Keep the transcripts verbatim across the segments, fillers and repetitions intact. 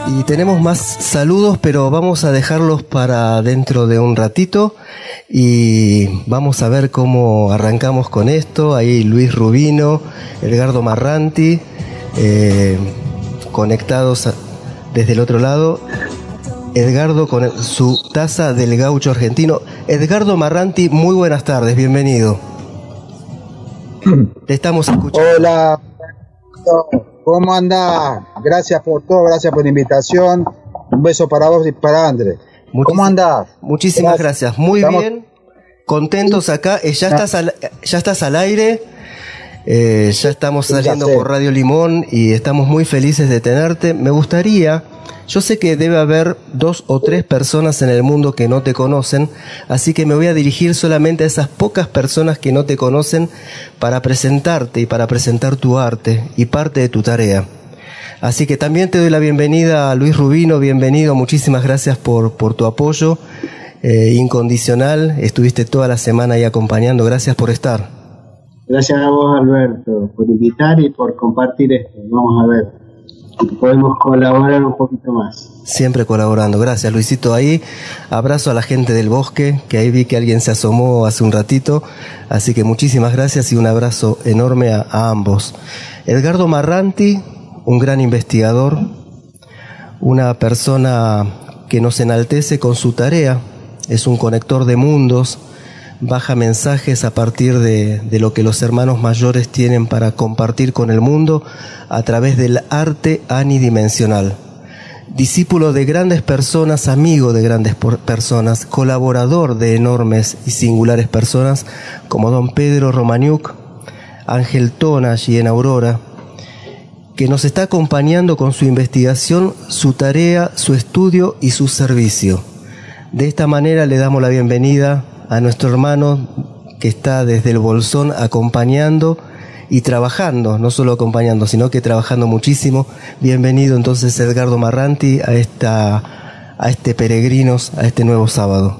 Y tenemos más saludos, pero vamos a dejarlos para dentro de un ratito y vamos a ver cómo arrancamos con esto. Ahí Luis Rubino, Edgardo Marranti, eh, conectados a, desde el otro lado. Edgardo con su taza del gaucho argentino. Edgardo Marranti, muy buenas tardes, bienvenido. Te estamos escuchando. Hola, ¿cómo andás? Gracias por todo, gracias por la invitación. Un beso para vos y para Andrés. ¿Cómo andás? Muchísimas gracias, gracias. Muy Estamos... bien, contentos acá. Eh, ya, estás al, ya estás al aire, eh, ya estamos saliendo por Radio Limón y estamos muy felices de tenerte. Me gustaría... Yo sé que debe haber dos o tres personas en el mundo que no te conocen, así que me voy a dirigir solamente a esas pocas personas que no te conocen para presentarte y para presentar tu arte y parte de tu tarea. Así que también te doy la bienvenida a Luis Rubino, bienvenido, muchísimas gracias por, por tu apoyo eh, incondicional, estuviste toda la semana ahí acompañando, gracias por estar. Gracias a vos, Alberto, por invitar y por compartir esto, vamos a ver. Podemos colaborar un poquito más. Siempre colaborando, gracias Luisito. Ahí abrazo a la gente del bosque, que ahí vi que alguien se asomó hace un ratito, así que muchísimas gracias y un abrazo enorme a, a ambos. Edgardo Marranti, un gran investigador, una persona que nos enaltece con su tarea, es un conector de mundos, baja mensajes a partir de, de lo que los hermanos mayores tienen para compartir con el mundo a través del arte anidimensional. Discípulo de grandes personas, amigo de grandes personas, colaborador de enormes y singulares personas como don Pedro Romaniuk, Ángel Tonash y en Aurora, que nos está acompañando con su investigación, su tarea, su estudio y su servicio. De esta manera le damos la bienvenida a nuestro hermano que está desde el Bolsón acompañando y trabajando, no solo acompañando, sino que trabajando muchísimo. Bienvenido entonces Edgardo Marranti a esta a este Peregrinos, a este nuevo sábado.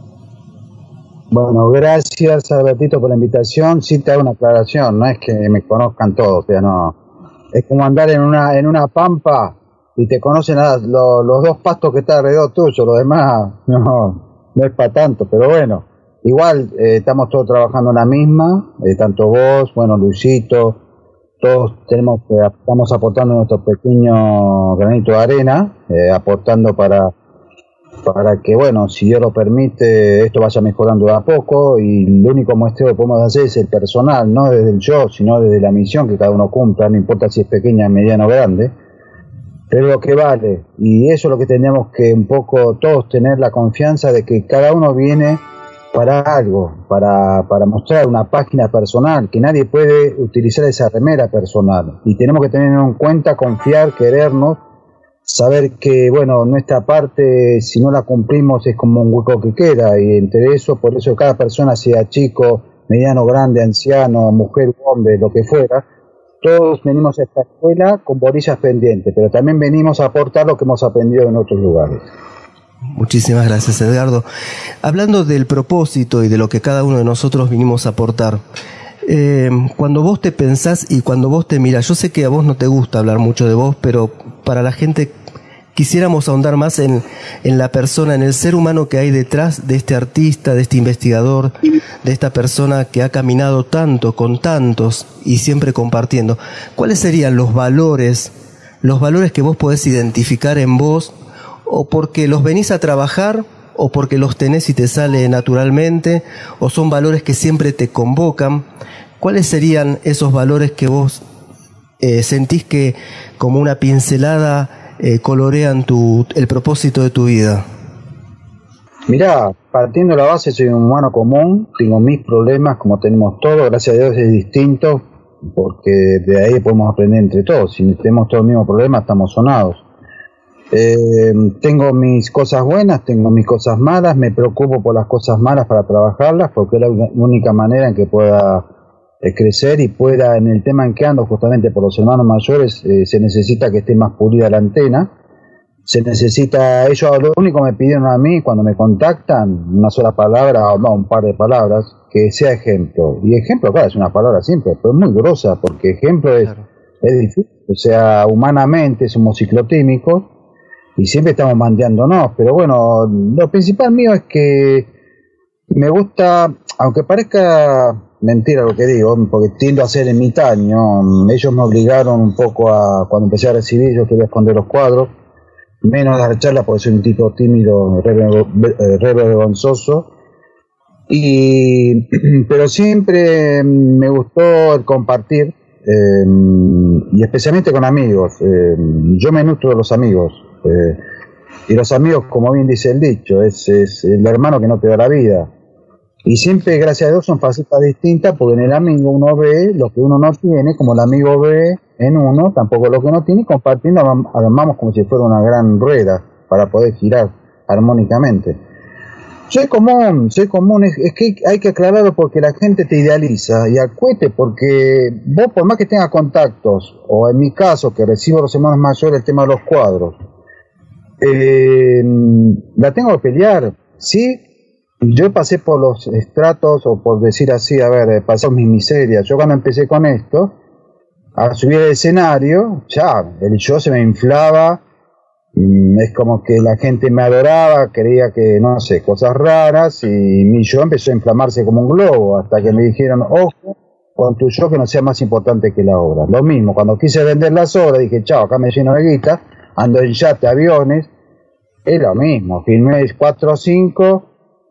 Bueno, gracias Albertito por la invitación. Sí te hago una aclaración, no es que me conozcan todos, o sea, no. Es como andar en una en una pampa y te conocen a los, los dos pastos que están alrededor tuyo, los demás no, no es para tanto, pero bueno. Igual eh, estamos todos trabajando en la misma, eh, tanto vos, bueno, Luisito, todos tenemos que eh, estamos aportando nuestro pequeño granito de arena, eh, aportando para para que, bueno, si Dios lo permite, esto vaya mejorando de a poco, y el único muestreo que podemos hacer es el personal, no desde el yo, sino desde la misión que cada uno cumpla, no importa si es pequeña, mediana o grande, pero lo que vale, y eso es lo que tenemos que un poco todos tener la confianza de que cada uno viene para algo, para, para mostrar una página personal, que nadie puede utilizar esa remera personal, y tenemos que tener en cuenta, confiar, querernos, saber que, bueno, nuestra parte, si no la cumplimos, es como un hueco que queda, y entre eso, por eso cada persona, sea chico, mediano, grande, anciano, mujer, hombre, lo que fuera, todos venimos a esta escuela con borillas pendientes, pero también venimos a aportar lo que hemos aprendido en otros lugares. Muchísimas gracias, Edgardo. Hablando del propósito y de lo que cada uno de nosotros vinimos a aportar, eh, cuando vos te pensás y cuando vos te mirás, yo sé que a vos no te gusta hablar mucho de vos, pero para la gente quisiéramos ahondar más en, en la persona, en el ser humano que hay detrás de este artista, de este investigador, de esta persona que ha caminado tanto con tantos y siempre compartiendo. ¿Cuáles serían los valores, los valores que vos podés identificar en vos, o porque los venís a trabajar, o porque los tenés y te sale naturalmente, o son valores que siempre te convocan? ¿Cuáles serían esos valores que vos eh, sentís que como una pincelada eh, colorean tu, el propósito de tu vida? Mirá, partiendo de la base, soy un humano común, tengo mis problemas como tenemos todos, gracias a Dios es distinto, porque de ahí podemos aprender entre todos. Si tenemos todos el mismo problema, estamos sonados. Eh, tengo mis cosas buenas, tengo mis cosas malas, me preocupo por las cosas malas para trabajarlas, porque es la única manera en que pueda eh, crecer y pueda, en el tema en que ando, justamente por los hermanos mayores, eh, se necesita que esté más pulida la antena, se necesita, ellos lo único que me pidieron a mí cuando me contactan, una sola palabra, o no, un par de palabras, que sea ejemplo. Y ejemplo, claro, es una palabra simple, pero es muy grosa, porque ejemplo es, claro, es difícil, o sea, humanamente somos ciclotímicos, y siempre estamos mandeándonos, pero bueno, lo principal mío es que me gusta, aunque parezca mentira lo que digo, porque tiendo a ser ermitaño, ellos me obligaron un poco a, cuando empecé a recibir, yo quería esconder los cuadros, menos dar charlas porque soy un tipo tímido, re, re vergonzoso, y, pero siempre me gustó el compartir, eh, y especialmente con amigos. Eh, yo me nutro de los amigos, eh, y los amigos, como bien dice el dicho, es, es el hermano que no te da la vida. Y siempre, gracias a Dios, son facetas distintas, porque en el amigo uno ve lo que uno no tiene, como el amigo ve en uno, tampoco lo que no tiene, y compartiendo armamos como si fuera una gran rueda para poder girar armónicamente. Soy común, soy común, es, es que hay que aclararlo porque la gente te idealiza y acuete, porque vos por más que tengas contactos, o en mi caso que recibo los hermanos mayores el tema de los cuadros, eh, la tengo que pelear, ¿sí? Yo pasé por los estratos, o por decir así, a ver, pasé mis miserias. Yo cuando empecé con esto, a subir al escenario, ya, el show se me inflaba, es como que la gente me adoraba, creía que, no sé, cosas raras, y mi show empezó a inflamarse como un globo, hasta que me dijeron, ojo, con tu show que no sea más importante que la obra. Lo mismo, cuando quise vender las obras, dije, chao, acá me lleno de guita, ando en yate, aviones, es lo mismo, filmé cuatro o cinco,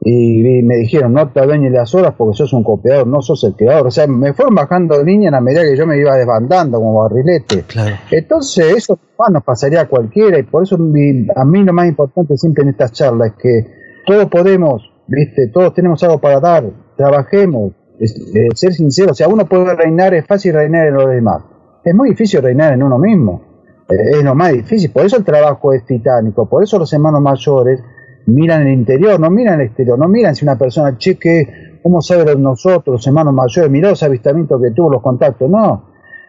y me dijeron, no te adueñes las obras porque sos un copiador, no sos el creador. O sea, me fueron bajando de línea a la medida que yo me iba desbandando como barrilete. Claro. Entonces eso ah, nos pasaría a cualquiera, y por eso mi, a mí lo más importante siempre en estas charlas es que todos podemos, viste, todos tenemos algo para dar, trabajemos, es, eh, ser sinceros. O sea, uno puede reinar, es fácil reinar en los demás, es muy difícil reinar en uno mismo, eh, es lo más difícil. Por eso el trabajo es titánico, por eso los hermanos mayores miran el interior, no miran el exterior, no miran si una persona, che, que, ¿cómo sabe de nosotros, los hermanos mayores? Mirá los avistamientos que tuvo, los contactos. No,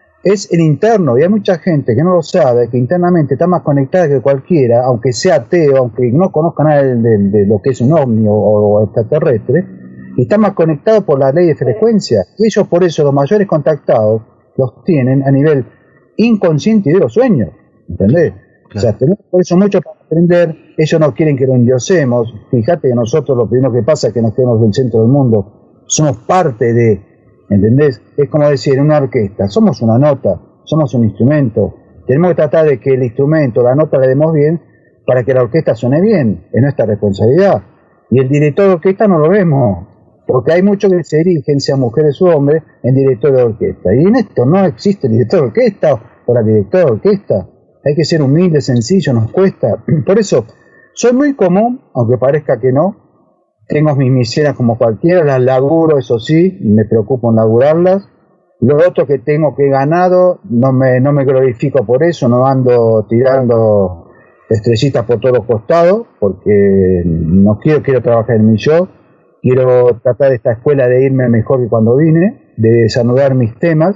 es el interno, y hay mucha gente que no lo sabe, que internamente está más conectada que cualquiera, aunque sea ateo, aunque no conozca nada de, de, de lo que es un ovni o, o extraterrestre, y está más conectado por la ley de frecuencia. Y ellos, por eso, los mayores contactados los tienen a nivel inconsciente y de los sueños, ¿entendés? Claro. O sea, tenemos por eso mucho para aprender. Ellos no quieren que lo endiosemos. Fíjate que nosotros lo primero que pasa es que nos quedamos del centro del mundo. Somos parte de, ¿entendés? Es como decir, en una orquesta, somos una nota, somos un instrumento. Tenemos que tratar de que el instrumento, la nota la demos bien para que la orquesta suene bien. Es nuestra responsabilidad. Y el director de orquesta no lo vemos, porque hay muchos que se dirigen, sean mujeres u hombres, en director de orquesta. Y en esto no existe el director de orquesta o la directora de orquesta. Hay que ser humilde, sencillo, nos cuesta. Por eso, soy muy común, aunque parezca que no. Tengo mis miserias como cualquiera, las laburo, eso sí, me preocupo en laburarlas. Lo otro que tengo que he ganado, no me, no me glorifico por eso, no ando tirando estrellitas por todos los costados, porque no quiero, quiero trabajar en mi show. Quiero tratar esta escuela de irme mejor que cuando vine, de desanudar mis temas.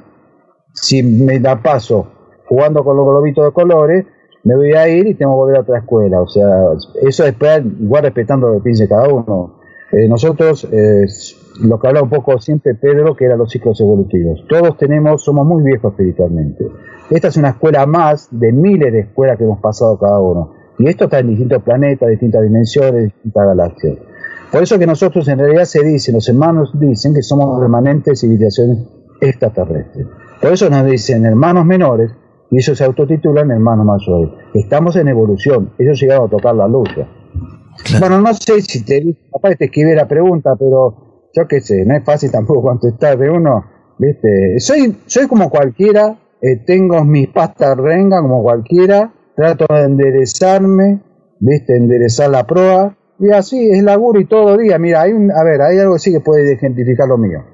Si me la paso jugando con los globitos de colores, me voy a ir y tengo que volver a otra escuela. O sea, eso después, igual respetando lo que piense cada uno. Eh, nosotros, eh, lo que habla un poco siempre Pedro, que eran los ciclos evolutivos. Todos tenemos, somos muy viejos espiritualmente. Esta es una escuela más de miles de escuelas que hemos pasado cada uno. Y esto está en distintos planetas, distintas dimensiones, distintas galaxias. Por eso que nosotros en realidad se dice, los hermanos dicen que somos remanentes de civilizaciones extraterrestres. Por eso nos dicen hermanos menores, y ellos se autotitulan hermanos mayores. Estamos en evolución, ellos llegaron a tocar la luz. Claro. Bueno, no sé si te, capaz te escribí la pregunta, pero yo qué sé, no es fácil tampoco contestar de uno, ¿viste? Soy, soy como cualquiera, eh, tengo mis pastas renga como cualquiera, trato de enderezarme, ¿viste? Enderezar la proa, y así es laburo y todo día. Mira, hay un, a ver, hay algo así que puede identificar lo mío.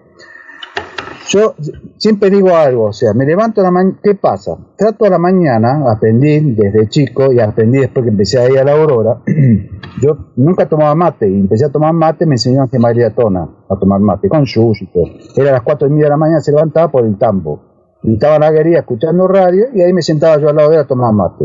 Yo siempre digo algo, o sea, me levanto a la mañana, ¿qué pasa? Trato a la mañana, aprendí desde chico y aprendí después que empecé a ir a la Aurora. Yo nunca tomaba mate y empecé a tomar mate, me enseñaron que María Tona a tomar mate, con yuyo y todo. Era a las cuatro y media de la mañana, se levantaba por el tambo. Y estaba en la guería escuchando radio y ahí me sentaba yo al lado de él a tomar mate.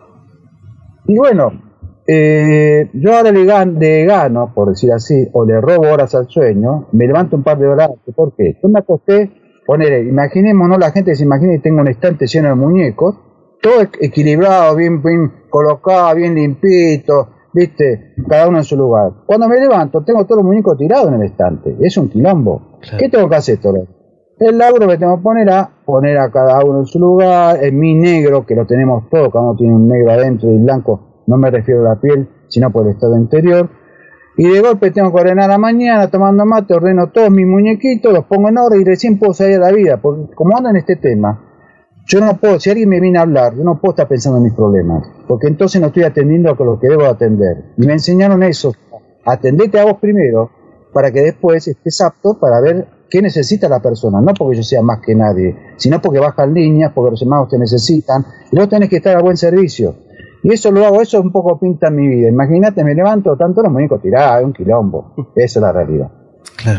Y bueno, eh, yo ahora le gano, le gano, por decir así, o le robo horas al sueño, me levanto un par de horas. ¿Por qué? Yo me acosté, poner, imaginémonos, la gente se imagina que tengo un estante lleno de muñecos, todo equilibrado, bien, bien colocado bien limpito, viste, cada uno en su lugar. Cuando me levanto, tengo todos los muñecos tirados en el estante. Es un quilombo. Claro. ¿Qué tengo que hacer, Toro? El laburo que tengo que poner a poner a cada uno en su lugar. En mi negro, que lo tenemos todo, cada uno tiene un negro adentro y blanco, no me refiero a la piel, sino por el estado interior. Y de golpe tengo que ordenar a la mañana, tomando mate, ordeno todos mis muñequitos, los pongo en orden y recién puedo salir a la vida. Porque como ando en este tema, yo no puedo, si alguien me viene a hablar, yo no puedo estar pensando en mis problemas, porque entonces no estoy atendiendo a lo que debo atender. Y me enseñaron eso, atendete a vos primero, para que después estés apto para ver qué necesita la persona, no porque yo sea más que nadie, sino porque bajan líneas, porque los hermanos te necesitan, y vos tenés que estar a buen servicio. Y eso lo hago, eso un poco pinta mi vida. Imagínate, me levanto tanto los muñecos tirados, es un quilombo. Esa es la realidad. Claro.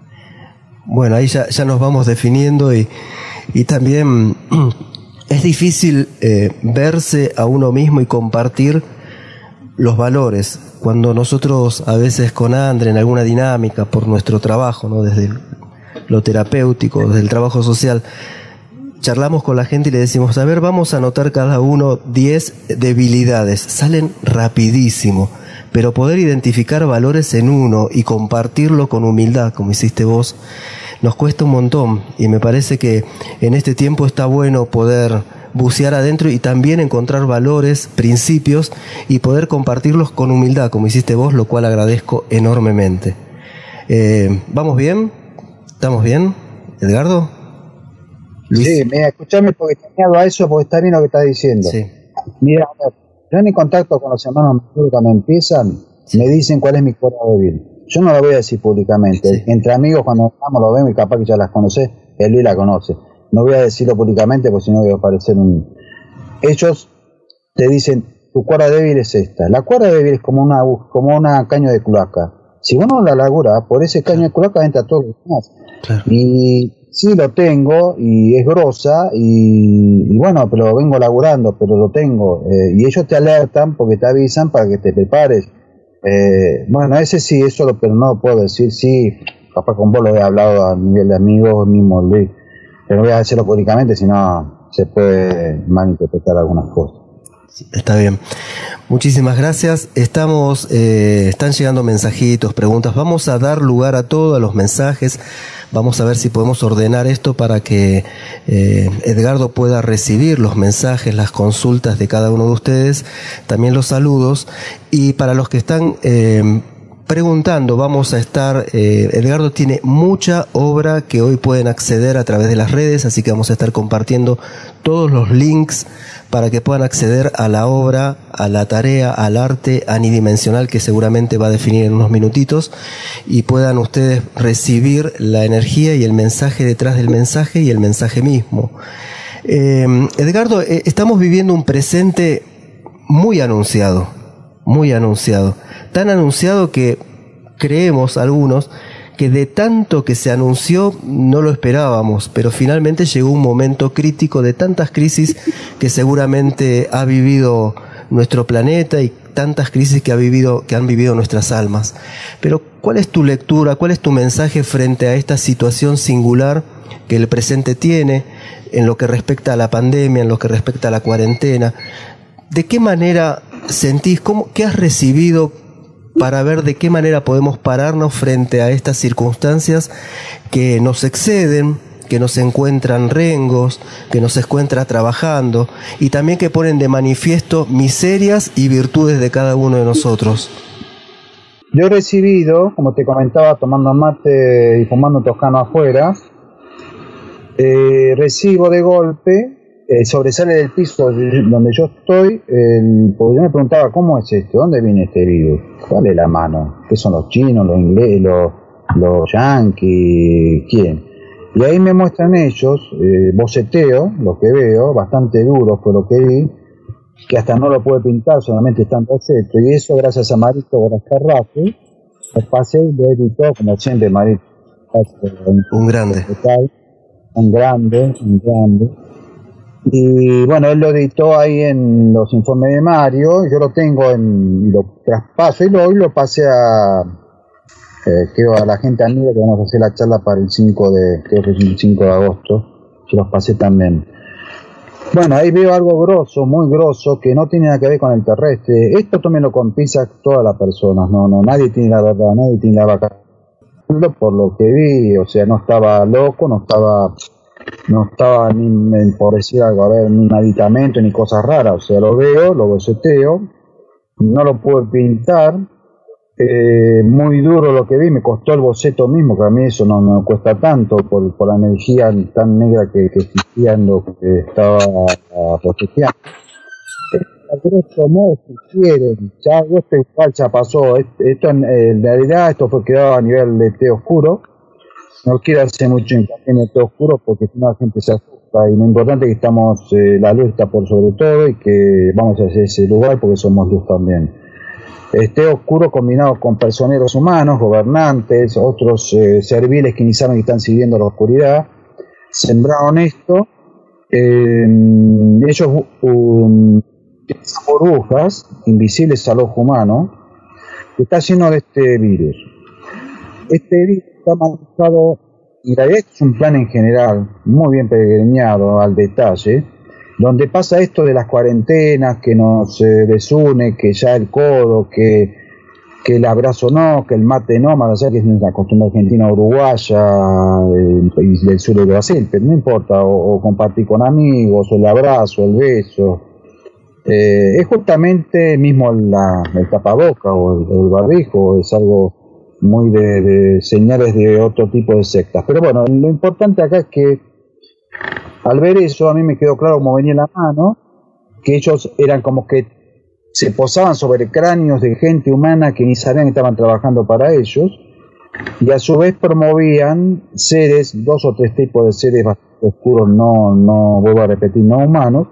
Bueno, ahí ya, ya nos vamos definiendo y, y también es difícil eh, verse a uno mismo y compartir los valores. Cuando nosotros a veces con Andre en alguna dinámica por nuestro trabajo, ¿no? Desde lo terapéutico, desde el trabajo social, charlamos con la gente y le decimos, a ver, vamos a anotar cada uno diez debilidades. Salen rapidísimo, pero poder identificar valores en uno y compartirlo con humildad, como hiciste vos, nos cuesta un montón. Y me parece que en este tiempo está bueno poder bucear adentro y también encontrar valores, principios y poder compartirlos con humildad, como hiciste vos, lo cual agradezco enormemente. Eh, ¿Vamos bien? ¿Estamos bien, Edgardo? Luis. Sí, mira, escuchame porque te añado a eso porque está bien lo que estás diciendo. Sí. Mira, yo en contacto con los hermanos cuando empiezan, sí, me dicen cuál es mi cuerda débil. Yo no lo voy a decir públicamente. Sí. Entre amigos cuando estamos lo vemos y capaz que ya las conoces, él Luis la conoce. No voy a decirlo públicamente porque si no voy a parecer un... Ellos te dicen, tu cuerda débil es esta. La cuerda débil es como una como una caño de cloaca. Si uno la labura, por ese caño de cloaca entra todo lo demás. Claro. Y sí lo tengo y es grosa y, y bueno, pero lo vengo laburando, pero lo tengo. Eh, y ellos te alertan porque te avisan para que te prepares. Eh, bueno, ese sí, eso lo, pero no lo puedo decir. Sí, capaz con vos lo he hablado a nivel de amigos, mismo Luis. Pero no voy a decirlo públicamente, si no se puede malinterpretar algunas cosas. Está bien. Muchísimas gracias. Estamos, eh, están llegando mensajitos, preguntas. Vamos a dar lugar a todo, a los mensajes. Vamos a ver si podemos ordenar esto para que eh, Edgardo pueda recibir los mensajes, las consultas de cada uno de ustedes, también los saludos. Y para los que están eh, preguntando, vamos a estar, eh, Edgardo tiene mucha obra que hoy pueden acceder a través de las redes, así que vamos a estar compartiendo todos los links para que puedan acceder a la obra, a la tarea, al arte anidimensional que seguramente va a definir en unos minutitos y puedan ustedes recibir la energía y el mensaje detrás del mensaje y el mensaje mismo. Eh, Edgardo, eh, estamos viviendo un presente muy anunciado, muy anunciado, tan anunciado que creemos algunos que de tanto que se anunció no lo esperábamos, pero finalmente llegó un momento crítico de tantas crisis que seguramente ha vivido nuestro planeta y tantas crisis que ha vivido, que han vivido nuestras almas. Pero ¿cuál es tu lectura, cuál es tu mensaje frente a esta situación singular que el presente tiene en lo que respecta a la pandemia, en lo que respecta a la cuarentena? ¿De qué manera sentís, cómo, qué has recibido para ver de qué manera podemos pararnos frente a estas circunstancias que nos exceden, que nos encuentran rengos, que nos encuentran trabajando y también que ponen de manifiesto miserias y virtudes de cada uno de nosotros? Yo he recibido, como te comentaba, tomando mate y fumando toscano afuera, eh, recibo de golpe, Eh, sobresale del piso donde yo estoy, el, porque yo me preguntaba cómo es esto, dónde viene este virus, cuál es la mano, qué son los chinos, los ingleses, los, los yanquis, quién. Y ahí me muestran ellos, eh, boceteo, lo que veo, bastante duro fue lo que vi, que hasta no lo pude pintar, solamente está en boceto, y eso gracias a Marito Borrascarrafe, el pasé y lo editó como siempre Marito. Un grande. Un grande, un grande. Y bueno, él lo editó ahí en los informes de Mario, yo lo tengo en, lo traspaso y lo, hoy lo pasé a, eh, creo a la gente amiga que vamos a hacer la charla para el cinco de, creo que es el cinco de agosto, se los pasé también. Bueno, ahí veo algo grosso, muy grosso, que no tiene nada que ver con el terrestre. Esto tómenlo con pinzas todas las personas, no, no, nadie tiene la verdad, nadie tiene la vaca. Por lo que vi, o sea, no estaba loco, no estaba, no estaba ni, por decir algo, a ver, ni meditamento, ni cosas raras, o sea, lo veo, lo boceteo, no lo pude pintar, eh, muy duro lo que vi, me costó el boceto mismo, que a mí eso no me cuesta tanto, por, por la energía tan negra que, que existía en lo que estaba boceteando. A grosso modo, si quieren, ya esto igual ya pasó, esto en, en realidad esto fue creado a nivel de té oscuro, no quiero hacer mucho hincapié en el té oscuro porque si no la gente se asusta, y lo importante es que estamos, eh, la luz está por sobre todo y que vamos hacia ese lugar porque somos luz también. El té oscuro combinado con personeros humanos, gobernantes, otros eh, serviles que ni saben que están siguiendo la oscuridad, sembraron esto, eh, ellos um, burbujas invisibles al ojo humano, que está lleno de este virus. Este virus está manejado, y en realidad es un plan en general, muy bien peregrinado al detalle, donde pasa esto de las cuarentenas, que nos eh, desune, que ya el codo, que, que el abrazo no, que el mate no, más allá que es una costumbre argentina, uruguaya, eh, y del sur de Brasil, pero no importa, o, o compartir con amigos, o el abrazo, el beso. Eh, es justamente mismo la, el tapaboca o el, el barbijo, es algo muy de, de señales de otro tipo de sectas. Pero bueno, lo importante acá es que al ver eso a mí me quedó claro como venía en la mano, que ellos eran como que se posaban sobre cráneos de gente humana que ni sabían que estaban trabajando para ellos, y a su vez promovían seres, dos o tres tipos de seres bastante oscuros, no, no vuelvo a repetir, no humanos,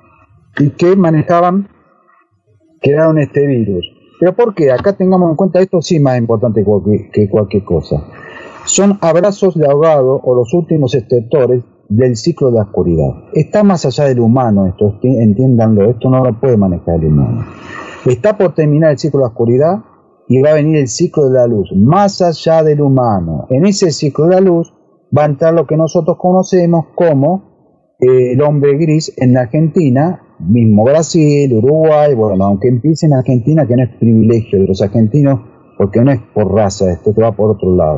y que manejaban, crearon este virus. ¿Pero por qué? Acá tengamos en cuenta, esto sí más importante que cualquier, que cualquier cosa. Son abrazos de ahogado o los últimos extractores del ciclo de la oscuridad. Está más allá del humano esto, entiéndanlo, esto no lo puede manejar el humano. Está por terminar el ciclo de la oscuridad y va a venir el ciclo de la luz, más allá del humano. En ese ciclo de la luz va a entrar lo que nosotros conocemos como eh, el hombre gris en la Argentina, mismo Brasil, Uruguay, bueno, aunque empiece en Argentina, que no es privilegio de los argentinos, porque no es por raza, esto te va por otro lado.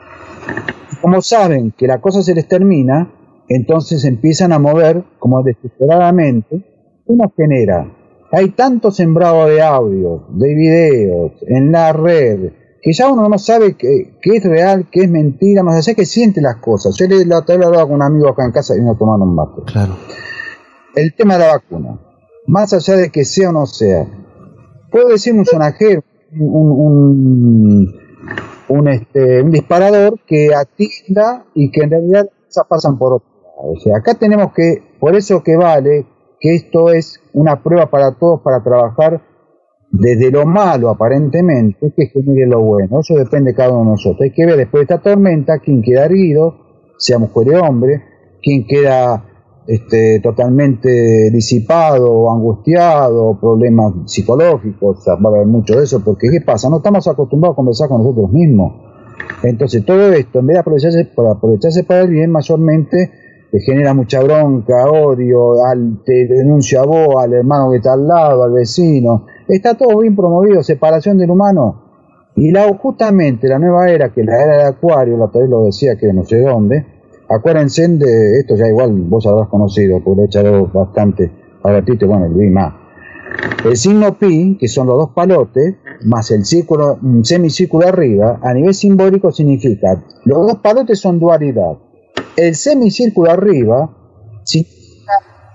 Como saben que la cosa se les termina, entonces empiezan a mover como desesperadamente. Uno genera, hay tanto sembrado de audios, de videos, en la red, que ya uno no sabe qué, qué es real, qué es mentira, más allá que siente las cosas. Yo le, la otra vez hablaba con un amigo acá en casa y vino a tomar un mate. Claro. El tema de la vacuna, más allá de que sea o no sea, puedo decir un sonajero, un, un, un, este, un disparador que atienda y que en realidad esas pasan por otro lado. O sea, acá tenemos que, por eso que vale, que esto es una prueba para todos para trabajar desde lo malo aparentemente, que genere lo bueno. Eso depende de cada uno de nosotros. Hay que ver después de esta tormenta quién queda erguido, sea mujer o hombre, quién queda Este, totalmente disipado, angustiado, problemas psicológicos. O sea, va a haber mucho de eso, porque ¿qué pasa? No estamos acostumbrados a conversar con nosotros mismos. Entonces todo esto, en vez de aprovecharse para aprovecharse para el bien, mayormente te genera mucha bronca, odio, al, te denuncia a vos, al hermano que está al lado, al vecino. Está todo bien promovido, separación del humano. Y la, justamente la nueva era, que la era de Acuario, la otra vez lo decía que no sé dónde, acuérdense de esto, ya igual vos habrás conocido, porque lo he echado bastante a ratito, bueno, el más. El signo pi, que son los dos palotes, más el círculo, un semicírculo arriba, a nivel simbólico significa, los dos palotes son dualidad. El semicírculo arriba significa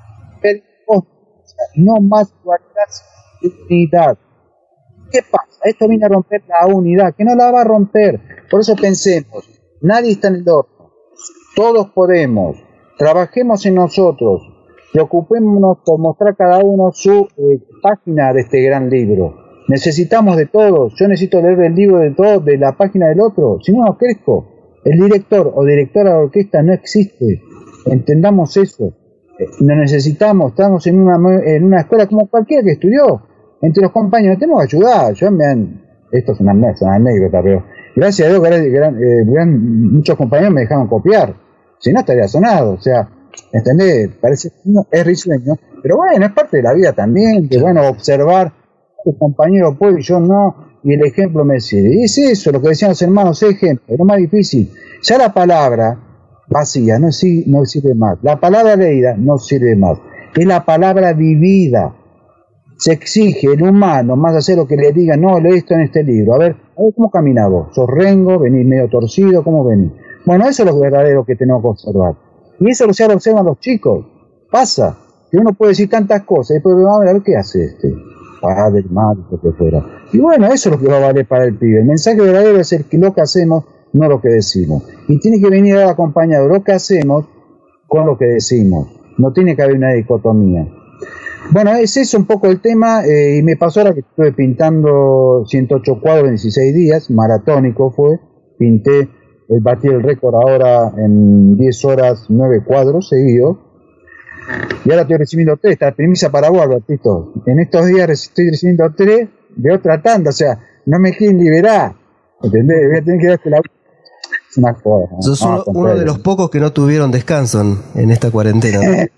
no más dualidad, sino unidad. ¿Qué pasa? Esto viene a romper la unidad, que no la va a romper. Por eso pensemos, nadie está en el horno. Todos podemos, trabajemos en nosotros, preocupémonos por mostrar cada uno su eh, página de este gran libro. Necesitamos de todos, yo necesito leer el libro de todos, de la página del otro, si no, no crezco. El director o directora de orquesta no existe, entendamos eso. Eh, no necesitamos, estamos en una, en una escuela como cualquiera que estudió, entre los compañeros, tenemos que ayudar. Yo me han, esto es una, una anécdota, pero gracias a Dios, gran, gran, eh, gran, muchos compañeros me dejaron copiar. Si no estaría sonado, o sea, ¿entendés? Parece, no, es risueño, pero bueno, es parte de la vida también, de bueno, observar a tu compañero puede y yo no, y el ejemplo me sirve. Y es eso, lo que decían los hermanos, es ejemplo, es lo más difícil. Ya la palabra vacía no, no sirve más, la palabra leída no sirve más, es la palabra vivida. Se exige el humano, más allá de lo que le diga, no, lee esto en este libro, a ver, a ver cómo camina vos, sos rengo, venís medio torcido, ¿cómo venís? Bueno, eso es lo verdadero que tenemos que observar. Y eso ya lo observan los chicos. Pasa, que uno puede decir tantas cosas, y después vamos a ver qué hace este, padre, madre, lo que fuera. Y bueno, eso es lo que va a valer para el pibe. El mensaje verdadero es el que lo que hacemos, no lo que decimos. Y tiene que venir acompañado lo que hacemos con lo que decimos. No tiene que haber una dicotomía. Bueno, es eso un poco el tema, eh, y me pasó ahora que estuve pintando ciento ocho cuadros en dieciséis días, maratónico fue, pinté, eh, batí el récord ahora en diez horas, nueve cuadros seguidos, y ahora estoy recibiendo tres, esta premisa para vos, Albertito, en estos días estoy recibiendo tres de otra tanda, o sea, no me quieren liberar, ¿entendés? Voy a tener que darte la... Es una cosa. Sos uno, uno de los pocos que no tuvieron descanso en, en esta cuarentena.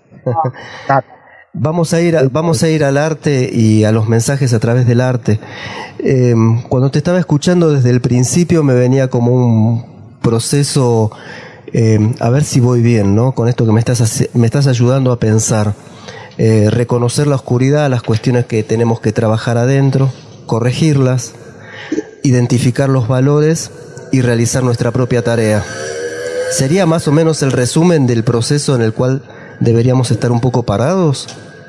Vamos a ir a, vamos a ir al arte y a los mensajes a través del arte. Eh, cuando te estaba escuchando desde el principio me venía como un proceso, eh, a ver si voy bien, ¿no? Con esto que me estás me estás ayudando a pensar, eh, reconocer la oscuridad, las cuestiones que tenemos que trabajar adentro, corregirlas, identificar los valores y realizar nuestra propia tarea. ¿Sería más o menos el resumen del proceso en el cual deberíamos estar un poco parados?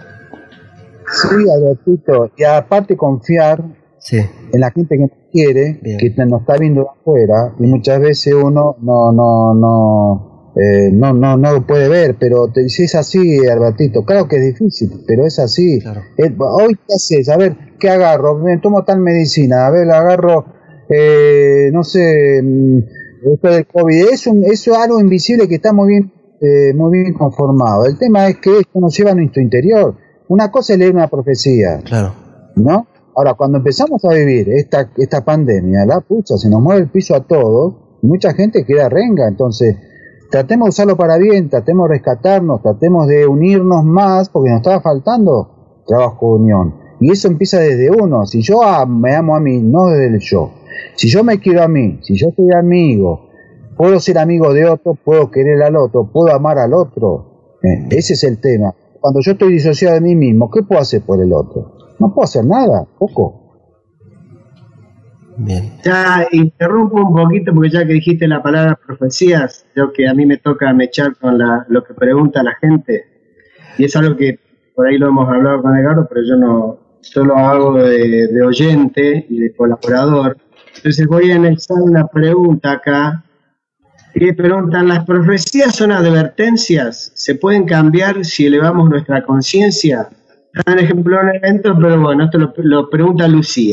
Sí, Albertito, y aparte confiar sí. en la gente que nos quiere, Bien. que nos está viendo de afuera, y muchas veces uno no no no eh, no, no no lo puede ver, pero te dice es así, Albertito, claro que es difícil, pero es así. Claro. Eh, hoy qué haces, a ver, ¿qué agarro? Me tomo tal medicina, a ver, la agarro, eh, no sé, esto del COVID, es un, es algo invisible que está muy bien Eh, muy bien conformado. El tema es que esto nos lleva a nuestro interior. Una cosa es leer una profecía, Claro. ¿no? Ahora, cuando empezamos a vivir esta esta pandemia, la pucha, se nos mueve el piso a todos, mucha gente queda renga, entonces tratemos de usarlo para bien, tratemos de rescatarnos, tratemos de unirnos más, porque nos estaba faltando trabajo de unión. Y eso empieza desde uno. Si yo am, me amo a mí, no desde el yo. Si yo me quiero a mí, si yo soy amigo, puedo ser amigo de otro, puedo querer al otro, puedo amar al otro. Eh, ese es el tema. Cuando yo estoy disociado de mí mismo, ¿qué puedo hacer por el otro? No puedo hacer nada, poco. Bien. Ya interrumpo un poquito porque ya que dijiste la palabra profecías, creo que a mí me toca mechar con la, lo que pregunta la gente, y es algo que por ahí lo hemos hablado con Edgardo, pero yo no, yo lo hago de, de oyente y de colaborador. Entonces voy a anexar una pregunta acá. Y preguntan, ¿las profecías son advertencias? ¿Se pueden cambiar si elevamos nuestra conciencia? Dan ejemplo en un evento, pero bueno, esto lo, lo pregunta Lucía.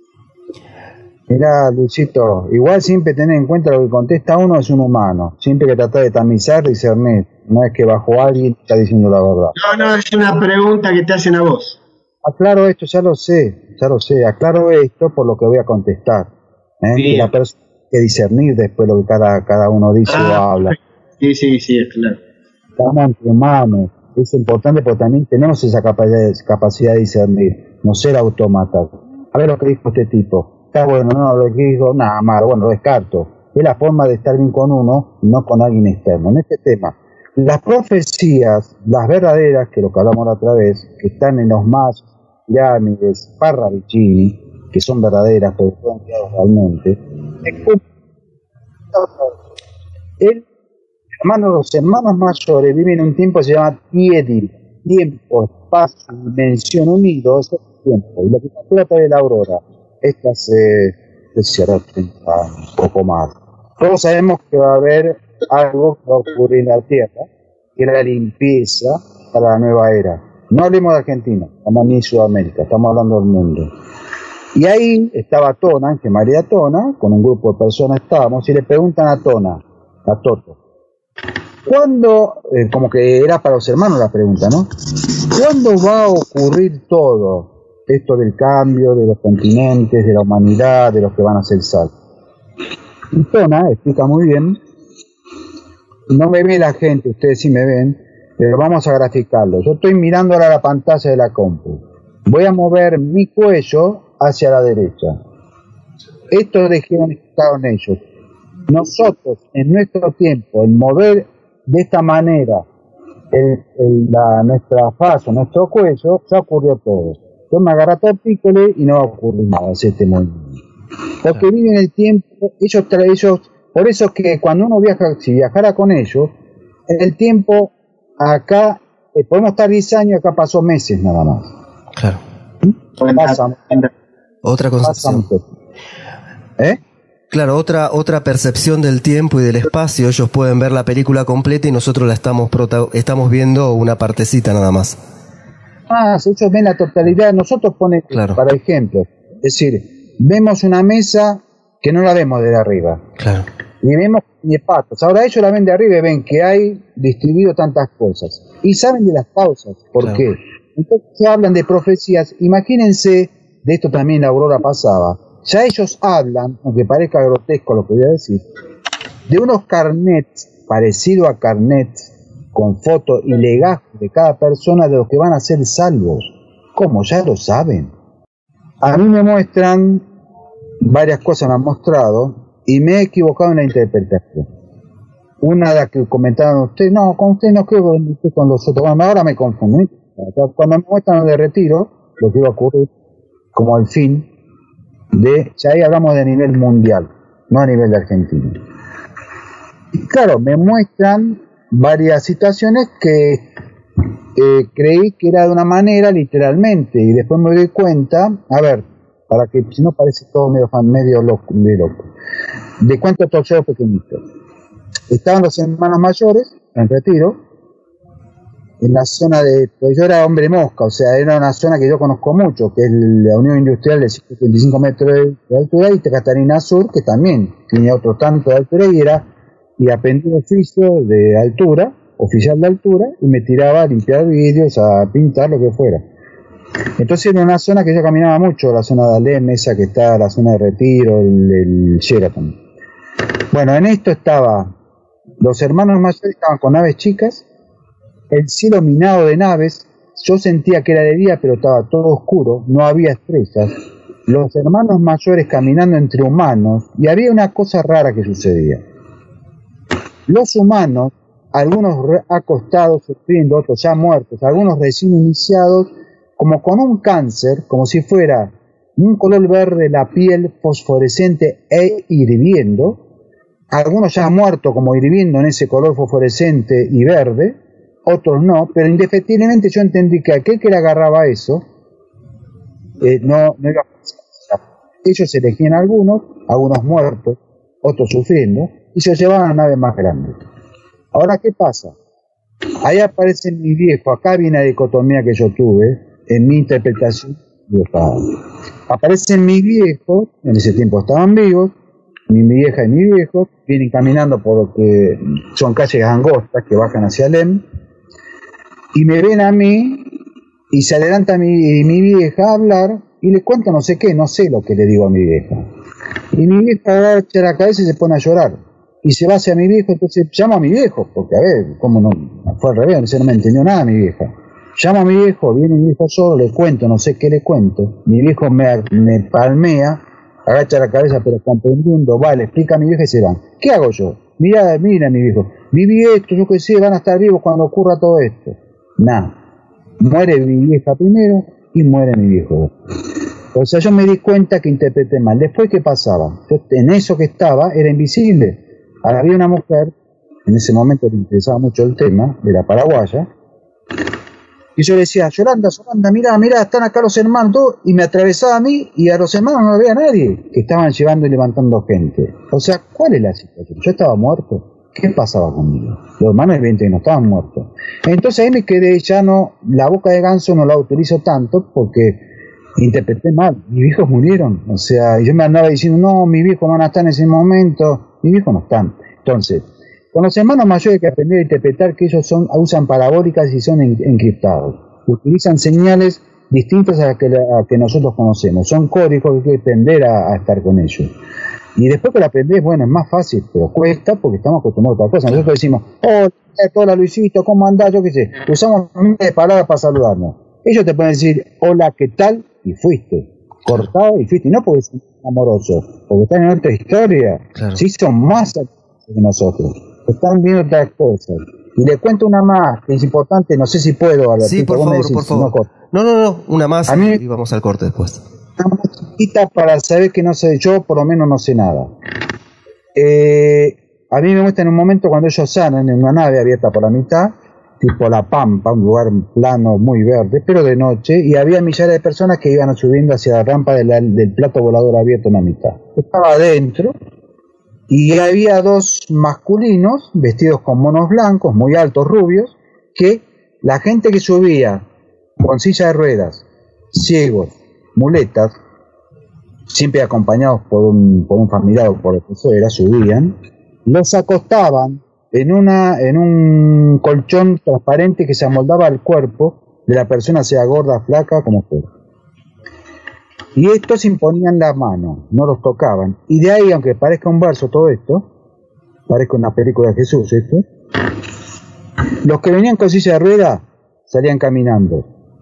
Mirá, Luisito, igual siempre tener en cuenta lo que contesta uno es un humano. Siempre que tratar de tamizar, discernir. No es que bajo alguien está diciendo la verdad. No, no, es una pregunta que te hacen a vos. Aclaro esto, ya lo sé, ya lo sé. Aclaro esto por lo que voy a contestar. ¿eh? Que la persona que discernir después lo que cada, cada uno dice ah, o habla. Sí, sí, sí, es claro. Estamos entre humanos, es importante porque también tenemos esa capacidad, capacidad de discernir, no ser autómatas. A ver lo que dijo este tipo, está bueno, no, lo que dijo, nada malo, bueno, lo descarto. Es la forma de estar bien con uno, no con alguien externo. En este tema, las profecías, las verdaderas, que lo que hablamos la otra vez, que están en los más pirámides, Parravicini, que son verdaderas, porque fueron creados realmente. El hermano, los hermanos mayores viven un tiempo que se llama Tiedil, tiempo, espacio, dimensión unido, ese es el tiempo. Y lo que se trata de la aurora, esta se cierra un poco más. Todos sabemos que va a haber algo que va a ocurrir en la Tierra, que es la limpieza para la nueva era. No hablemos de Argentina, estamos ni Sudamérica, estamos hablando del mundo. Y ahí estaba Tona, Ángel María Tona, con un grupo de personas estábamos, y le preguntan a Tona, a Toto, ¿cuándo, eh, como que era para los hermanos la pregunta, ¿no? ¿Cuándo va a ocurrir todo esto del cambio de los continentes, de la humanidad, de los que van a hacer sal? Y Tona explica muy bien, no me ve la gente, ustedes sí me ven, pero vamos a graficarlo. Yo estoy mirando ahora la pantalla de la compu. Voy a mover mi cuello hacia la derecha. Esto es geonificaron ellos. Nosotros, en nuestro tiempo, el mover de esta manera el, el, la, nuestra faz o nuestro cuello, ya ocurrió todo. Yo me agarro todo el pícole y no va a ocurrir nada de este movimiento. Porque claro, viven el tiempo, ellos, ellos, por eso es que cuando uno viaja, si viajara con ellos, en el tiempo acá, eh, podemos estar diez años, acá pasó meses nada más. Claro. ¿Mm? Pasa, otra concepción. ¿Eh? Claro, otra otra percepción del tiempo y del espacio. Ellos pueden ver la película completa y nosotros la estamos prota- estamos viendo una partecita nada más. Ah, ellos ven la totalidad. Nosotros ponemos, claro, para ejemplo, es decir, vemos una mesa que no la vemos desde arriba. Claro. Ni vemos ni patos. Ahora ellos la ven de arriba y ven que hay distribuido tantas cosas. Y saben de las causas. ¿Por claro. qué? Entonces se hablan de profecías. Imagínense, de esto también la Aurora pasaba. Ya ellos hablan, aunque parezca grotesco lo que voy a decir, de unos carnets, parecido a carnets, con fotos y legajos de cada persona de los que van a ser salvos. ¿Cómo? Ya lo saben. A mí me muestran, varias cosas me han mostrado, y me he equivocado en la interpretación. Una de las que comentaron ustedes, no, con usted no creo que usted con los otros. Bueno, ahora me confundo. Cuando me muestran de retiro, lo que iba a ocurrir, como el fin, de, ya ahí hablamos de nivel mundial, no a nivel de Argentina. Y claro, me muestran varias situaciones que eh, creí que era de una manera literalmente, y después me doy cuenta, a ver, para que si no parece todo medio, medio loco, medio loco. De cuántos torceos pequeñitos. Estaban los hermanos mayores en retiro, en la zona de, pues yo era hombre mosca, o sea, era una zona que yo conozco mucho, que es la Unión Industrial de ciento veinticinco metros de, de altura, y Catarina Sur, que también tenía otro tanto de altura, y era, y aprendí oficio de altura, oficial de altura, y me tiraba a limpiar vidrios, a pintar, lo que fuera. Entonces era una zona que yo caminaba mucho, la zona de Alem, esa que está, la zona de Retiro, el, el Sheraton. Bueno, en esto estaba, los hermanos mayores estaban con naves chicas, el cielo minado de naves, yo sentía que era de día, pero estaba todo oscuro, no había estrellas, los hermanos mayores caminando entre humanos, y había una cosa rara que sucedía. Los humanos, algunos acostados, sufriendo, otros ya muertos, algunos recién iniciados, como con un cáncer, como si fuera un color verde la piel fosforescente e hirviendo, algunos ya muertos como hirviendo en ese color fosforescente y verde, otros no, pero indefectiblemente yo entendí que aquel que le agarraba eso, eh, no, no iba a pasar. Ellos elegían algunos, algunos muertos, otros sufriendo, y se llevaban a la nave más grande. Ahora, ¿qué pasa? Ahí aparece mi viejo, acá viene la dicotomía que yo tuve, en mi interpretación, aparecen mis viejos, en ese tiempo estaban vivos, mi vieja y mi viejo, vienen caminando por lo que son calles angostas que bajan hacia Alem, y me ven a mí, y se adelanta mi, mi vieja a hablar, y le cuento no sé qué, no sé lo que le digo a mi vieja. Y mi vieja agacha la cabeza y se pone a llorar, y se va hacia mi viejo, entonces llamo a mi viejo, porque a ver, cómo no, fue al revés, no me entendió nada mi vieja. Llamo a mi viejo, viene mi viejo solo, le cuento, no sé qué le cuento, mi viejo me, me palmea, agacha la cabeza pero comprendiendo, va, le explica a mi vieja y se van. ¿Qué hago yo? Mira, mira mi viejo, viví esto, yo qué sé, van a estar vivos cuando ocurra todo esto. Nada, muere mi vieja primero y muere mi viejo. O sea, yo me di cuenta que interpreté mal. Después, ¿qué pasaba? Yo, en eso que estaba, era invisible. Ahora había una mujer, en ese momento le interesaba mucho el tema, de la paraguaya, y yo le decía, Yolanda, Yolanda, mirá, mirá, están acá los hermanos, todo, y me atravesaba a mí, y a los hermanos no había nadie, que estaban llevando y levantando gente. O sea, ¿cuál es la situación? Yo estaba muerto. ¿Qué pasaba conmigo? Los hermanos evidentemente no estaban muertos. Entonces ahí me quedé, ya no, la boca de ganso no la utilizo tanto, porque interpreté mal, mis viejos murieron. O sea, yo me andaba diciendo, no, mis viejos van a estar en ese momento, mis viejos no están. Entonces, con los hermanos mayores hay que aprender a interpretar que ellos son, usan parabólicas y son encriptados. Utilizan señales distintas a las que, a que nosotros conocemos. Son códigos que hay que aprender a, a estar con ellos. Y después que lo aprendés, bueno, es más fácil, pero cuesta porque estamos acostumbrados a otra cosa. Nosotros decimos, oh, hola Luisito, ¿cómo andás? Yo qué sé, usamos miles de palabras para saludarnos. Ellos te pueden decir, hola, ¿qué tal? Y fuiste. Cortado y fuiste. Y no porque son amorosos, porque están en otra historia. Claro. Sí son más que nosotros. Están viendo otras cosas. Y le cuento una más, que es importante, no sé si puedo, Albertito. Sí, por favor, decís, por favor. No, no, no, no, una más a mí, y vamos al corte después. Una más chiquita para saber que no sé, yo por lo menos no sé nada. Eh, a mí me muestra en un momento cuando ellos salen en una nave abierta por la mitad, tipo La Pampa, un lugar plano muy verde, pero de noche, y había millares de personas que iban subiendo hacia la rampa de la, del plato volador abierto en la mitad. Estaba adentro, y había dos masculinos vestidos con monos blancos, muy altos, rubios, que la gente que subía con silla de ruedas, ciegos, muletas, siempre acompañados por un, por un familiar o por el que fuera, subían, los acostaban en una en un colchón transparente que se amoldaba al cuerpo de la persona, sea gorda, flaca, como fuera. Y estos imponían la mano, no los tocaban. Y de ahí, aunque parezca un verso todo esto, parezca una película de Jesús esto, los que venían con silla de ruedas salían caminando.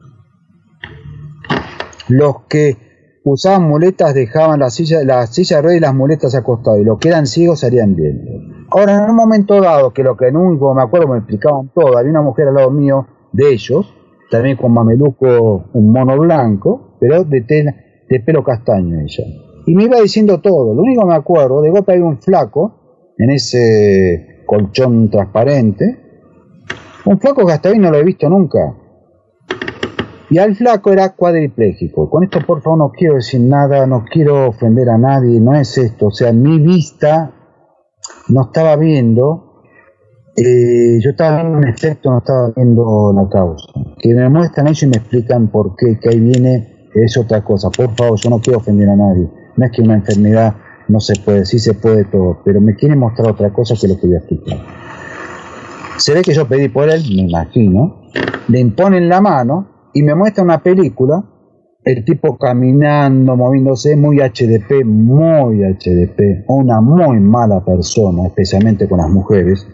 Los que usaban muletas dejaban la silla, la silla de ruedas y las muletas acostadas, y los que eran ciegos salían viendo. Ahora, en un momento dado, que lo que en un, como me acuerdo, me explicaban todo, había una mujer al lado mío de ellos, también con mameluco, un mono blanco, pero de, tela, de pelo castaño ella. Y me iba diciendo todo. Lo único que me acuerdo, de golpe había un flaco en ese colchón transparente, un flaco que hasta hoy no lo he visto nunca. Y al flaco era cuadripléjico. Con esto, por favor, no quiero decir nada, no quiero ofender a nadie, no es esto. O sea, mi vista no estaba viendo, eh, yo estaba viendo un efecto, no estaba viendo la causa. Que me muestran ellos y me explican por qué, que ahí viene, es otra cosa. Por favor, yo no quiero ofender a nadie. No es que una enfermedad no se puede, sí se puede todo, pero me quieren mostrar otra cosa que lo que voy a explicar. Se ve que yo pedí por él, me imagino, le imponen la mano y me muestra una película, el tipo caminando, moviéndose, muy H D P, muy H D P, una muy mala persona, especialmente con las mujeres.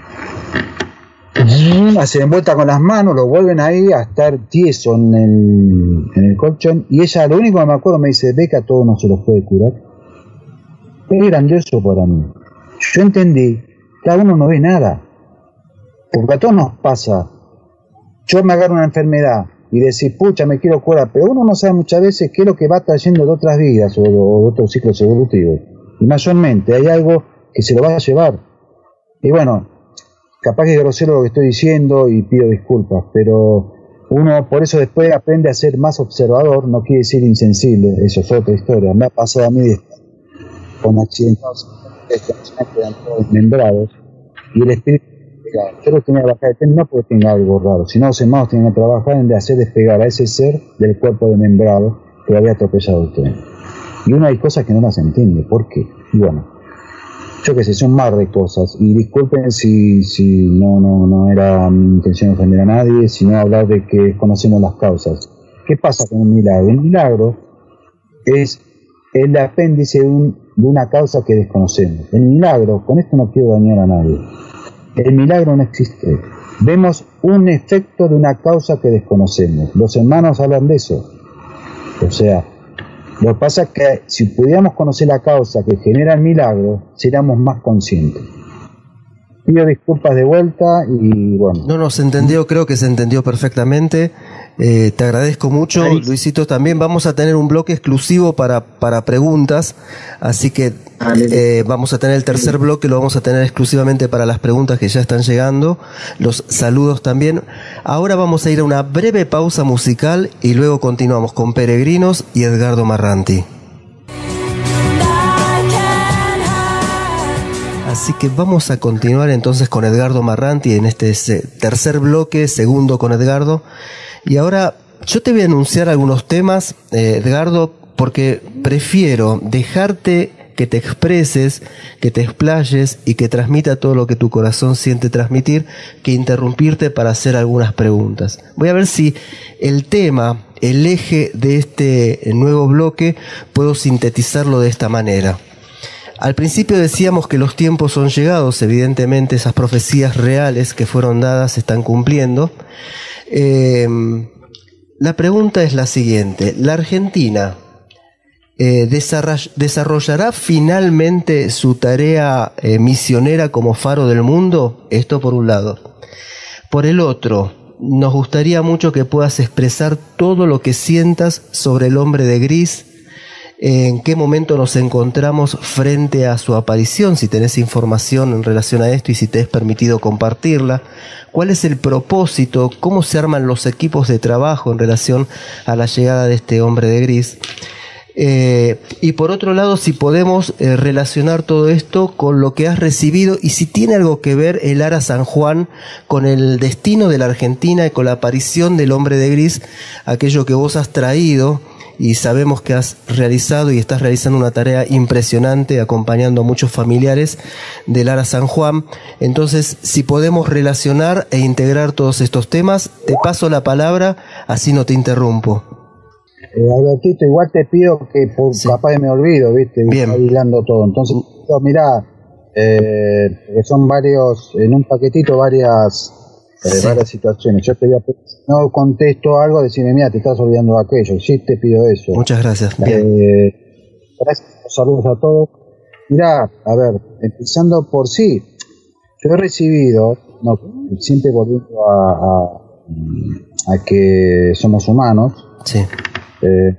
Se envuelta con las manos, lo vuelven ahí a estar tieso en el, en el colchón, y ella, lo único que me acuerdo, me dice, ve que a todos no se los puede curar. Es grandioso para mí. Yo entendí, cada uno no ve nada, porque a todos nos pasa. Yo me agarro una enfermedad y decir, pucha, me quiero curar, pero uno no sabe muchas veces qué es lo que va trayendo de otras vidas o de otros ciclos evolutivos. Y mayormente hay algo que se lo va a llevar. Y bueno, capaz que es grosero lo que estoy diciendo y pido disculpas, pero uno por eso después aprende a ser más observador, no quiere decir insensible, eso es otra historia. Me ha pasado a mí con accidentados que quedan todos desmembrados y el espíritu. Yo lo tenía que trabajar, no porque tenga algo raro, sino los hermanos tienen que trabajar en de hacer despegar a ese ser del cuerpo desmembrado que había atropellado el tren. Y una hay cosas que no las entiende, ¿por qué? Y bueno, yo qué sé, son más de cosas, y disculpen si, si no, no, no era mi intención ofender a nadie, sino hablar de que conocemos las causas. ¿Qué pasa con un milagro? El milagro es el apéndice de, un, de una causa que desconocemos. El milagro, con esto no quiero dañar a nadie, el milagro no existe. Vemos un efecto de una causa que desconocemos. Los hermanos hablan de eso. O sea, lo que pasa es que si pudiéramos conocer la causa que genera el milagro, seríamos más conscientes. Pido disculpas de vuelta y bueno. No, no, se entendió, creo que se entendió perfectamente. Eh, te agradezco mucho, Ahí. Luisito. También vamos a tener un bloque exclusivo para, para preguntas, así que eh, vamos a tener el tercer bloque, lo vamos a tener exclusivamente para las preguntas que ya están llegando, los saludos también. Ahora vamos a ir a una breve pausa musical y luego continuamos con Peregrinos y Edgardo Marranti. Así que vamos a continuar entonces con Edgardo Marranti en este tercer bloque, segundo con Edgardo. Y ahora yo te voy a anunciar algunos temas, eh, Edgardo, porque prefiero dejarte que te expreses, que te explayes y que transmita todo lo que tu corazón siente transmitir, que interrumpirte para hacer algunas preguntas. Voy a ver si el tema, el eje de este nuevo bloque, puedo sintetizarlo de esta manera. Al principio decíamos que los tiempos son llegados, evidentemente esas profecías reales que fueron dadas se están cumpliendo. Eh, la pregunta es la siguiente: ¿la Argentina eh, desarrollará finalmente su tarea eh, misionera como faro del mundo? Esto por un lado. Por el otro, nos gustaría mucho que puedas expresar todo lo que sientas sobre el hombre de gris. ¿En qué momento nos encontramos frente a su aparición? Si tenés información en relación a esto y si te es permitido compartirla. ¿Cuál es el propósito? ¿Cómo se arman los equipos de trabajo en relación a la llegada de este hombre de gris? Eh, y por otro lado, si podemos eh, relacionar todo esto con lo que has recibido y si tiene algo que ver el Ara San Juan con el destino de la Argentina y con la aparición del hombre de gris, aquello que vos has traído. Y sabemos que has realizado y estás realizando una tarea impresionante acompañando a muchos familiares del Ara San Juan. Entonces, si podemos relacionar e integrar todos estos temas, te paso la palabra, así no te interrumpo. Eh, Albertito, igual te pido que por sí. Capaz me olvido, ¿viste? Bien. Está hilando todo. Entonces, mirá, eh, que son varios, en un paquetito varias... de sí. varias situaciones. Yo te voy a no contesto algo, decirme, mira, te estás olvidando de aquello. Sí, te pido eso. Muchas gracias. Bien. Eh, gracias, saludos a todos. Mirá, a ver, empezando por sí, yo he recibido, no, siempre volviendo a, a, a que somos humanos, sí. eh,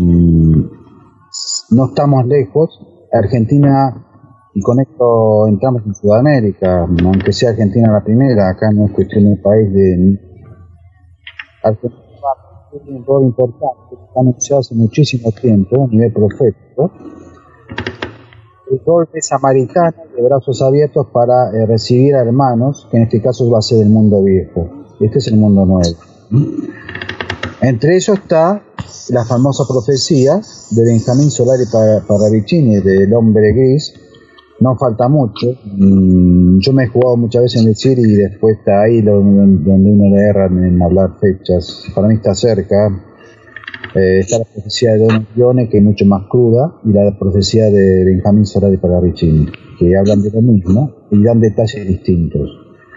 no estamos lejos. Argentina, y con esto entramos en Sudamérica, aunque sea Argentina la primera, acá no es cuestión de un país de... Argentina tiene un rol importante, está anunciado hace muchísimo tiempo, a nivel profético, el rol de samaritano, de brazos abiertos para eh, recibir a hermanos, que en este caso va a ser el mundo viejo, este es el mundo nuevo. Entre ellos está la famosa profecía de Benjamín Solari Parravicini, del hombre gris. No falta mucho. Yo me he jugado muchas veces en decir y después está ahí donde uno le erra en hablar fechas. Para mí está cerca. Eh, está la profecía de Don Gione, que es mucho más cruda, y la profecía de Benjamín Solari Parravicini, que hablan de lo mismo y dan detalles distintos.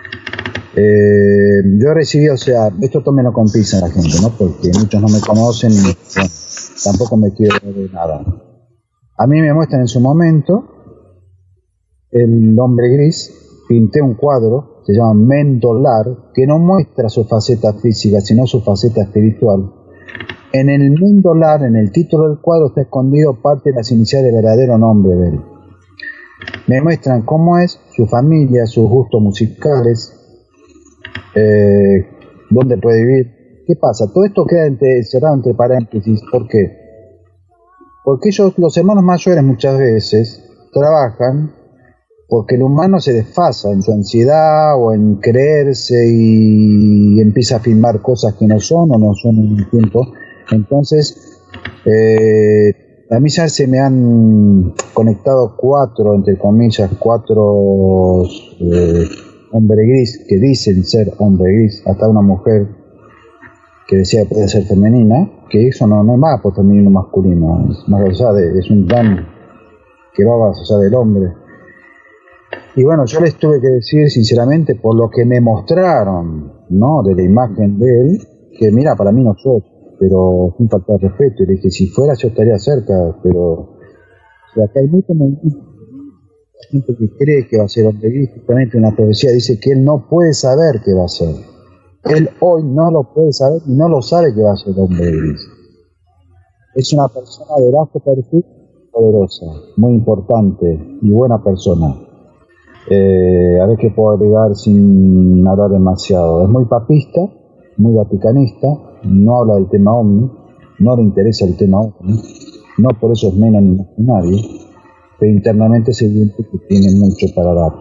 Eh, yo he recibido, o sea, esto tómenlo con pinzas la gente, ¿no? Porque muchos no me conocen y bueno, tampoco me quiero ver de nada. A mí me muestran en su momento el hombre gris. Pinté un cuadro, se llama Mendolar, que no muestra su faceta física, sino su faceta espiritual. En el Mendolar, en el título del cuadro, está escondido parte de las iniciales del verdadero nombre de él. Me muestran cómo es su familia, sus gustos musicales, eh, dónde puede vivir. ¿Qué pasa? Todo esto queda entre, cerrado entre paréntesis. ¿Por qué? Porque ellos, los hermanos mayores, muchas veces trabajan porque el humano se desfasa en su ansiedad o en creerse y empieza a afirmar cosas que no son o no son en un tiempo. Entonces, eh, a mí ya se me han conectado cuatro, entre comillas, cuatro eh, hombres gris que dicen ser hombre gris, hasta una mujer que decía que puede ser femenina, que eso no, no es más por femenino masculino, es más allá de, es un don que va más allá del hombre. Y bueno, yo les tuve que decir sinceramente, por lo que me mostraron, ¿no?, de la imagen de él, que mira, para mí no soy, pero sin falta de respeto, y le dije, si fuera yo estaría cerca, pero o sea, acá hay mucha gente que cree que va a ser hombre gris. Justamente una profecía dice que él no puede saber qué va a ser. Él hoy no lo puede saber y no lo sabe que va a ser hombre gris. Es una persona de bajo perfil, poderosa, muy importante y buena persona. Eh, a ver qué puedo agregar sin hablar demasiado. Es muy papista, muy vaticanista, no habla del tema OVNI, no le interesa el tema OVNI, no por eso es menos ni más que nadie, pero internamente se siente que tiene mucho para dar.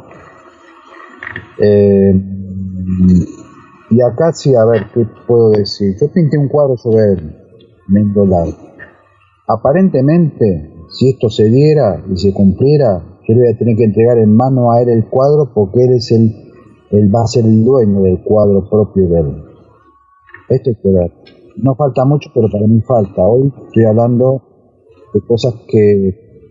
Eh, y acá sí, a ver, ¿qué puedo decir? Yo pinté un cuadro sobre él, Mendolar. Aparentemente, si esto se diera y se cumpliera, yo le voy a tener que entregar en mano a él el cuadro, porque él es el, él va a ser el dueño del cuadro propio de él. Esto hay que ver. No falta mucho, pero para mí falta. Hoy estoy hablando de cosas que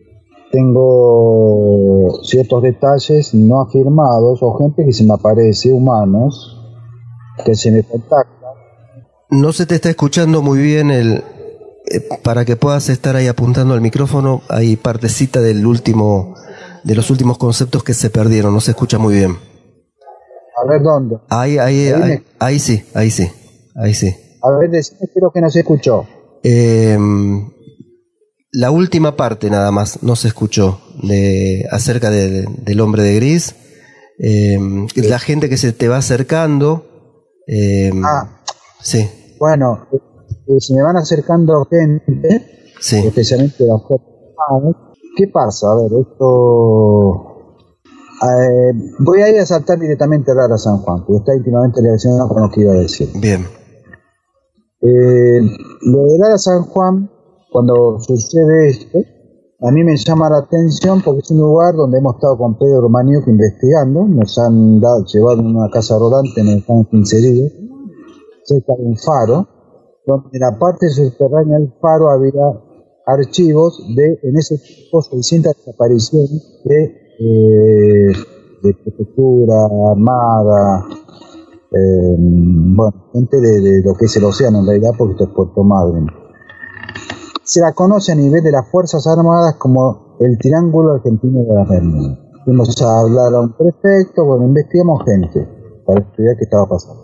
tengo ciertos detalles no afirmados o gente que se me aparece, humanos, que se me contactan. No se te está escuchando muy bien el... Eh, para que puedas estar ahí apuntando al micrófono, hay partecita del último, de los últimos conceptos que se perdieron, no se escucha muy bien. A ver, ¿dónde? Ahí, ahí, ahí, ahí, ahí sí, ahí sí, ahí sí. A ver, decime, creo que no se escuchó. Eh, la última parte nada más no se escuchó, de, acerca de, de, del hombre de gris, eh, la gente que se te va acercando. Eh, ah, sí. Bueno, eh, se me van acercando gente, sí. especialmente las personas. ¿Qué pasa? A ver, esto... Eh, voy a ir a saltar directamente a Lara San Juan, porque está íntimamente relacionado con lo que iba a decir. Bien. Eh, lo de Lara San Juan, cuando sucede esto, a mí me llama la atención porque es un lugar donde hemos estado con Pedro Romaniuk investigando, nos han dado, llevado en una casa rodante, nos están quince días, cerca de un faro, donde en la parte subterránea del faro había archivos de, en ese tiempo, seiscientas desapariciones de Eh, de prefectura, armada, eh, bueno, gente de, de lo que es el océano en realidad, porque esto es Puerto Madryn. Se la conoce a nivel de las Fuerzas Armadas como el Triángulo Argentino de las Bermudas. Fuimos a hablar a un prefecto, bueno, investigamos gente para estudiar qué estaba pasando.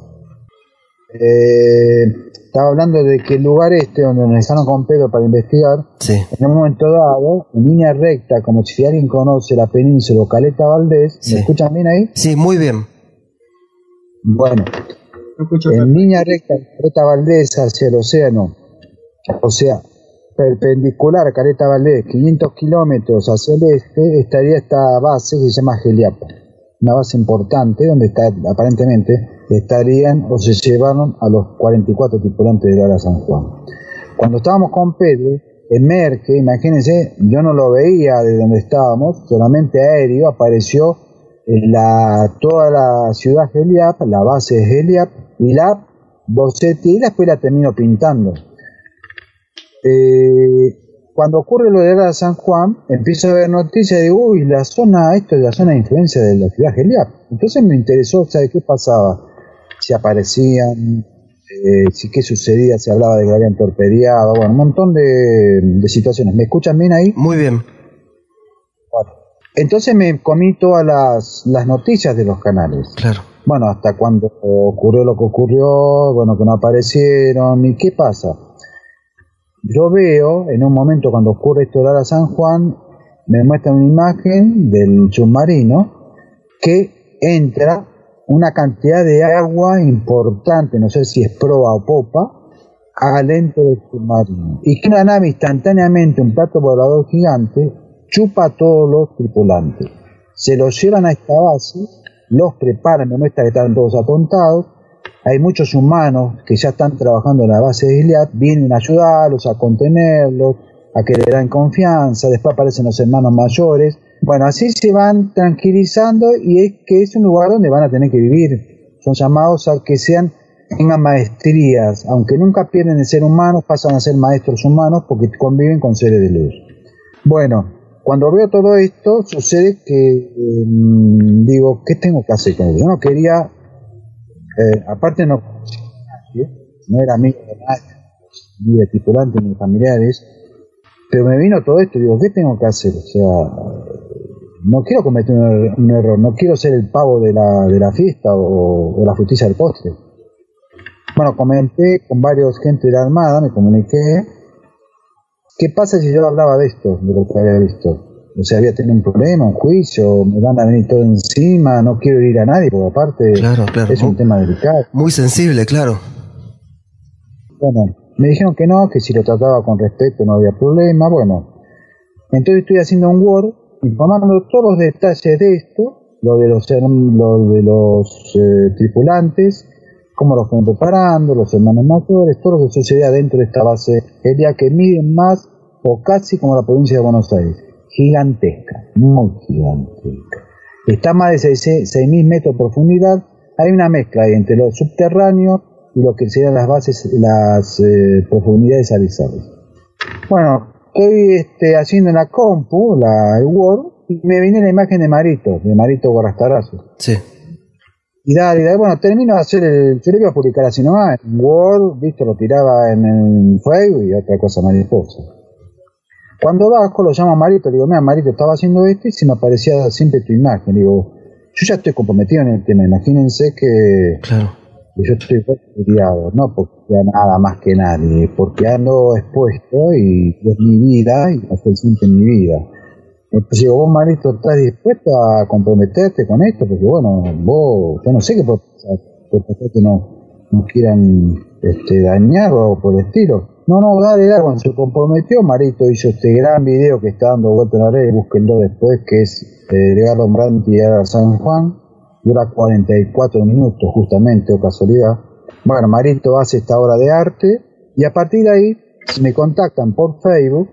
Eh, estaba hablando de que el lugar este donde nos dejaron con Pedro para investigar, sí. En un momento dado, en línea recta, como si alguien conoce la península o Caleta Valdés, sí. ¿me escuchan bien ahí? Sí, muy bien. Bueno, en línea recta, Caleta Valdés hacia el océano, o sea, perpendicular a Caleta Valdés, quinientos kilómetros hacia el este, estaría esta base que se llama Geliapa, una base importante donde está, aparentemente estarían o se llevaron a los cuarenta y cuatro tripulantes de Lara San Juan. Cuando estábamos con Pedro, emerge, imagínense, yo no lo veía de donde estábamos, solamente aéreo, apareció en la, toda la ciudad Geliap, la base de Geliap, y la bocete, y después la termino pintando. Eh, cuando ocurre lo de Lara San Juan, empiezo a ver noticias y digo, uy, la zona, esto es la zona de influencia de la ciudad Geliap. Entonces me interesó, ¿sabes qué pasaba? Si aparecían, eh, si qué sucedía, se hablaba de que habían torpedeado, bueno, un montón de, de situaciones. ¿Me escuchan bien ahí? Muy bien. Bueno, entonces me comí todas las, las noticias de los canales. Claro. Bueno, hasta cuando ocurrió lo que ocurrió, bueno, que no aparecieron, ¿y qué pasa? Yo veo, en un momento cuando ocurre esto de Lara San Juan, me muestran una imagen del submarino que entra una cantidad de agua importante, no sé si es proa o popa, adentro del submarino. Y que una nave instantáneamente, un plato volador gigante, chupa a todos los tripulantes. Se los llevan a esta base, los preparan, me muestra que están todos atontados. Hay muchos humanos que ya están trabajando en la base de Gilead, vienen a ayudarlos, a contenerlos, a que le dan confianza, después aparecen los hermanos mayores. Bueno, así se van tranquilizando y es que es un lugar donde van a tener que vivir. Son llamados a que sean, tengan maestrías, aunque nunca pierden de ser humanos, pasan a ser maestros humanos porque conviven con seres de luz. Bueno, cuando veo todo esto, sucede que eh, digo, ¿qué tengo que hacer con ello? Yo no quería, eh, aparte no no era amigo de nadie, ni de tripulantes ni de familiares, pero me vino todo esto y digo, ¿qué tengo que hacer? O sea, no quiero cometer un, er- un error, no quiero ser el pavo de la, de la fiesta o, o la frutilla del postre. Bueno, comenté con varios gente de la Armada, me comuniqué. ¿Qué pasa si yo hablaba de esto, de lo que había visto? O sea, había tenido un problema, un juicio, me van a venir todo encima, no quiero ir a nadie, porque aparte Claro, claro. es un Muy, tema delicado. muy sensible, claro. Bueno, me dijeron que no, que si lo trataba con respeto no había problema, bueno. Entonces estoy haciendo un Word, informando todos los detalles de esto, lo de los, lo de los eh, tripulantes, cómo los fueron preparando, los hermanos mayores, todo lo que sucedía dentro de esta base aérea que miden más o casi como la provincia de Buenos Aires. Gigantesca, muy gigantesca. Está a más de seis mil metros de profundidad. Hay una mezcla ahí entre lo subterráneo y lo que serían las bases, las eh, profundidades alizadas. Bueno, estoy este, haciendo en la compu, la, el Word, y me viene la imagen de Marito, de Marito Gorrastarazo. Sí. Y dale, dale, bueno, termino de hacer el... Yo le iba a publicar así nomás, en Word, visto, lo tiraba en el Facebook y otra cosa mariposa. Cuando bajo, lo llamo a Marito, le digo, mira, Marito, estaba haciendo esto y se me aparecía siempre tu imagen. Le digo, yo ya estoy comprometido en el tema, imagínense que... Claro. Yo estoy estudiado, no porque sea nada más que nadie, porque ando expuesto y es mi vida y no se siente en mi vida. Entonces digo, vos, Marito, ¿estás dispuesto a comprometerte con esto? Porque bueno, vos, yo no sé qué puede pasar, porque que no nos quieran este, dañar o por el estilo. No, no, dale, dale, cuando se comprometió, Marito hizo este gran video que está dando vuelta en la red, búsquenlo después, que es eh, Edgardo Brandt y Ara San Juan. Dura cuarenta y cuatro minutos justamente, o casualidad. Bueno, Marito hace esta obra de arte y a partir de ahí me contactan por Facebook.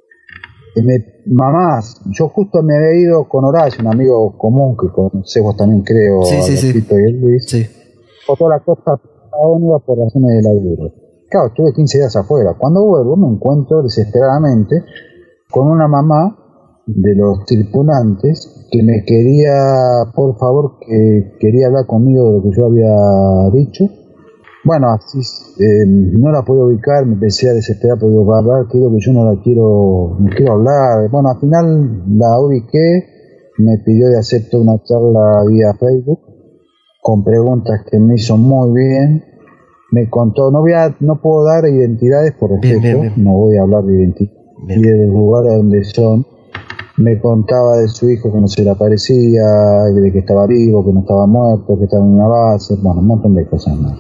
Me, mamás, yo justo me había ido con Horacio, un amigo común que conocés vos también creo, sí, sí, sí. y el Luis, sí. por toda la costa patagónica por razones de laburo. Claro, estuve quince días afuera. Cuando vuelvo me encuentro desesperadamente con una mamá de los tripulantes que me quería, por favor, que quería hablar conmigo de lo que yo había dicho. Bueno, así eh, no la puedo ubicar, me empecé a desesperar porque digo, hablar, creo que yo no la quiero, no quiero hablar. Bueno, al final la ubiqué, me pidió de hacer toda una charla vía Facebook con preguntas que me hizo muy bien. Me contó, no voy a, no puedo dar identidades por respeto, bien, bien, bien. No voy a hablar de identidad y del lugar a donde son. Me contaba de su hijo que no se le aparecía, de que estaba vivo, que no estaba muerto, que estaba en una base, bueno, un montón de cosas más.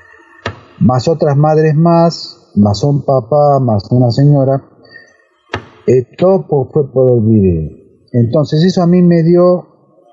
Más otras madres más, más un papá, más una señora. Eh, todo fue por el video. Entonces eso a mí me dio,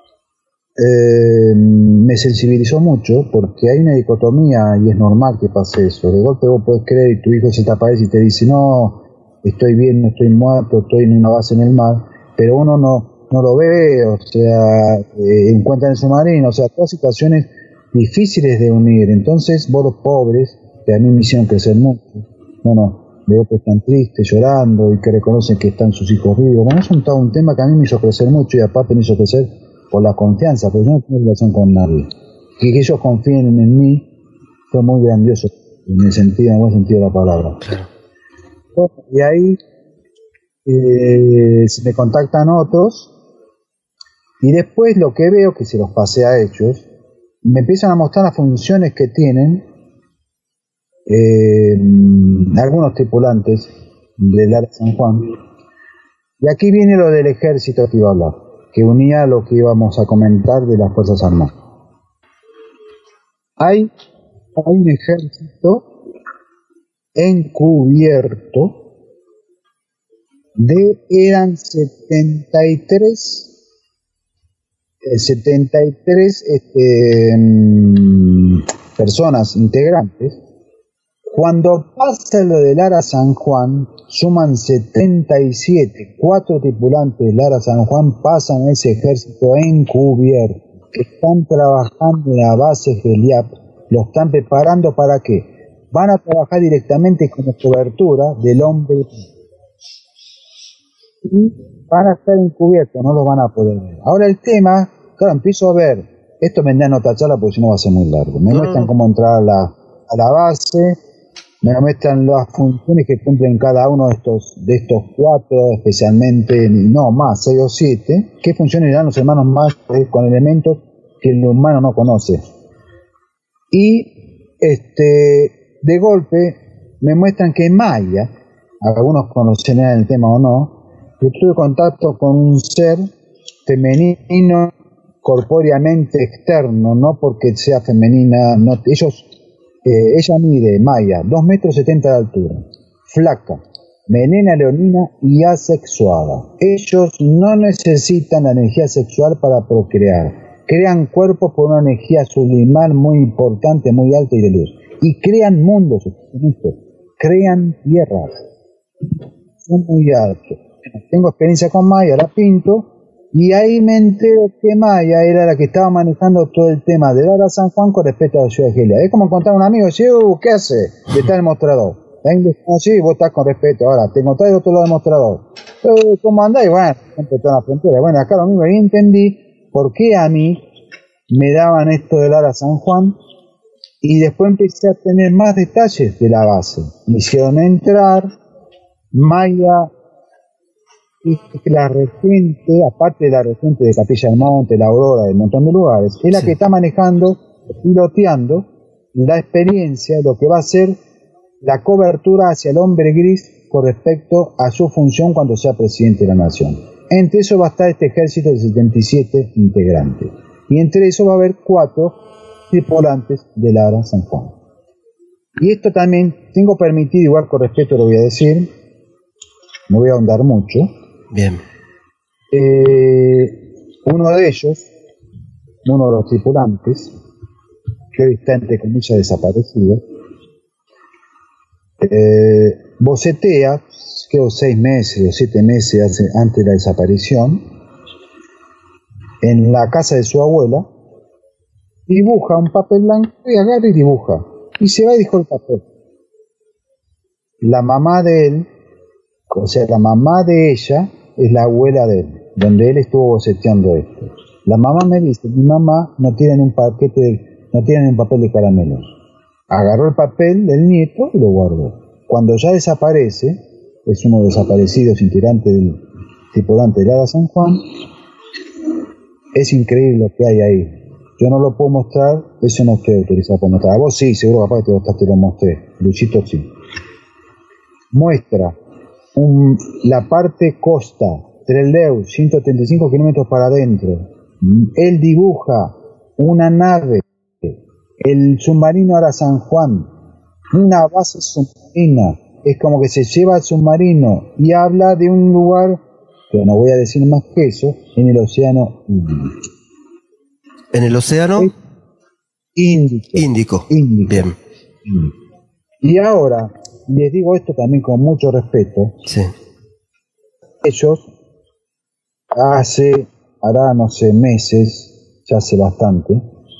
eh, me sensibilizó mucho, porque hay una dicotomía y es normal que pase eso. De golpe vos podés creer y tu hijo se te aparece y te dice, no, estoy bien, no estoy muerto, estoy en una base en el mar. Pero uno no, no lo ve, o sea, eh, encuentra en su submarino, o sea, todas situaciones difíciles de unir. Entonces, vos los pobres, que a mí me hicieron crecer mucho, bueno, veo que están tristes, llorando, y que reconocen que están sus hijos vivos. Bueno, es un, todo un tema que a mí me hizo crecer mucho, y aparte me hizo crecer por la confianza, porque yo no tengo relación con nadie. Que, que ellos confíen en mí fue muy grandioso, en el sentido, en el buen sentido de la palabra. Claro. Bueno, y ahí Eh, me contactan otros y después lo que veo, que se los pasé a ellos, me empiezan a mostrar las funciones que tienen eh, algunos tripulantes del área San Juan. Y aquí viene lo del ejército que iba a hablar, que unía lo que íbamos a comentar de las Fuerzas Armadas. Hay, hay un ejército encubierto de eran setenta y tres eh, setenta y tres este, um, personas integrantes. Cuando pasa lo del Ara San Juan, suman setenta y siete, cuatro tripulantes del Ara San Juan pasan a ese ejército encubierto, que están trabajando en la base Geliap, lo están preparando para qué, van a trabajar directamente como cobertura del hombre y van a estar encubiertos, no los van a poder ver. Ahora el tema, claro, empiezo a ver, esto me dan otra charla porque si no va a ser muy largo, me muestran cómo entrar a la, a la base, me muestran las funciones que cumplen cada uno de estos de estos cuatro, especialmente, no, más, seis o siete, qué funciones dan los hermanos más eh, con elementos que el humano no conoce. Y este de golpe me muestran que Maya, algunos conocerán el tema o no, yo tuve contacto con un ser femenino corpóreamente externo, no porque sea femenina, no, ellos, eh, ella mide, Maya, dos metros setenta de altura, flaca, melena leonina y asexuada. Ellos no necesitan la energía sexual para procrear, crean cuerpos por una energía sublimar muy importante, muy alta y de luz, y crean mundos, crean tierras, son muy altos. Tengo experiencia con Maya, la pinto, y ahí me entero que Maya era la que estaba manejando todo el tema de Ara San Juan con respecto a la ciudad de Gelia. Es como contar a un amigo, dice, uh, ¿qué hace? De tal mostrador. En desconocido y vos estás con respeto. Ahora, te encontrás del otro lado del mostrador. Eh, ¿Cómo andás? Y bueno, siempre está en la frontera. Bueno, acá lo mismo. Y entendí por qué a mí me daban esto del Ara San Juan. Y después empecé a tener más detalles de la base. Me hicieron entrar. Maya, la regente, aparte de la regente de Capilla del Monte, la Aurora, de un montón de lugares, es la sí. que está manejando, piloteando la experiencia, lo que va a ser la cobertura hacia el hombre gris con respecto a su función cuando sea presidente de la nación. Entre eso va a estar este ejército de setenta y siete integrantes. Y entre eso va a haber cuatro tripulantes del Ara San Juan. Y esto también tengo permitido, igual con respeto lo voy a decir, no voy a ahondar mucho. Bien. Eh, uno de ellos, uno de los tripulantes, que hoy está entre comillas desaparecido, eh, bocetea, creo seis meses o siete meses hace, antes de la desaparición, en la casa de su abuela, dibuja un papel blanco y agarra y dibuja. Y se va y dijo el papel. La mamá de él, o sea, la mamá de ella es la abuela de él, donde él estuvo boceteando esto. La mamá me dice, mi mamá no tiene un paquete, de, no tiene un papel de caramelos. Agarró el papel del nieto y lo guardó. Cuando ya desaparece, es uno de los desaparecidos integrantes del tripulante del Ara San Juan, es increíble lo que hay ahí. Yo no lo puedo mostrar, eso no estoy autorizado para mostrar. A vos sí, seguro capaz que te, te lo mostré. Luchito sí. Muestra un, la parte costa, Trelew, ciento treinta y cinco kilómetros para adentro. Él dibuja una nave, el submarino Ara San Juan, una base submarina. Es como que se lleva al submarino y habla de un lugar, que no voy a decir más que eso, en el océano Índico. ¿En el océano? Índico. Índico. Índico. Bien. Índico. Y ahora, les digo esto también con mucho respeto. Sí. Ellos, hace, hará no sé, meses, ya hace bastante,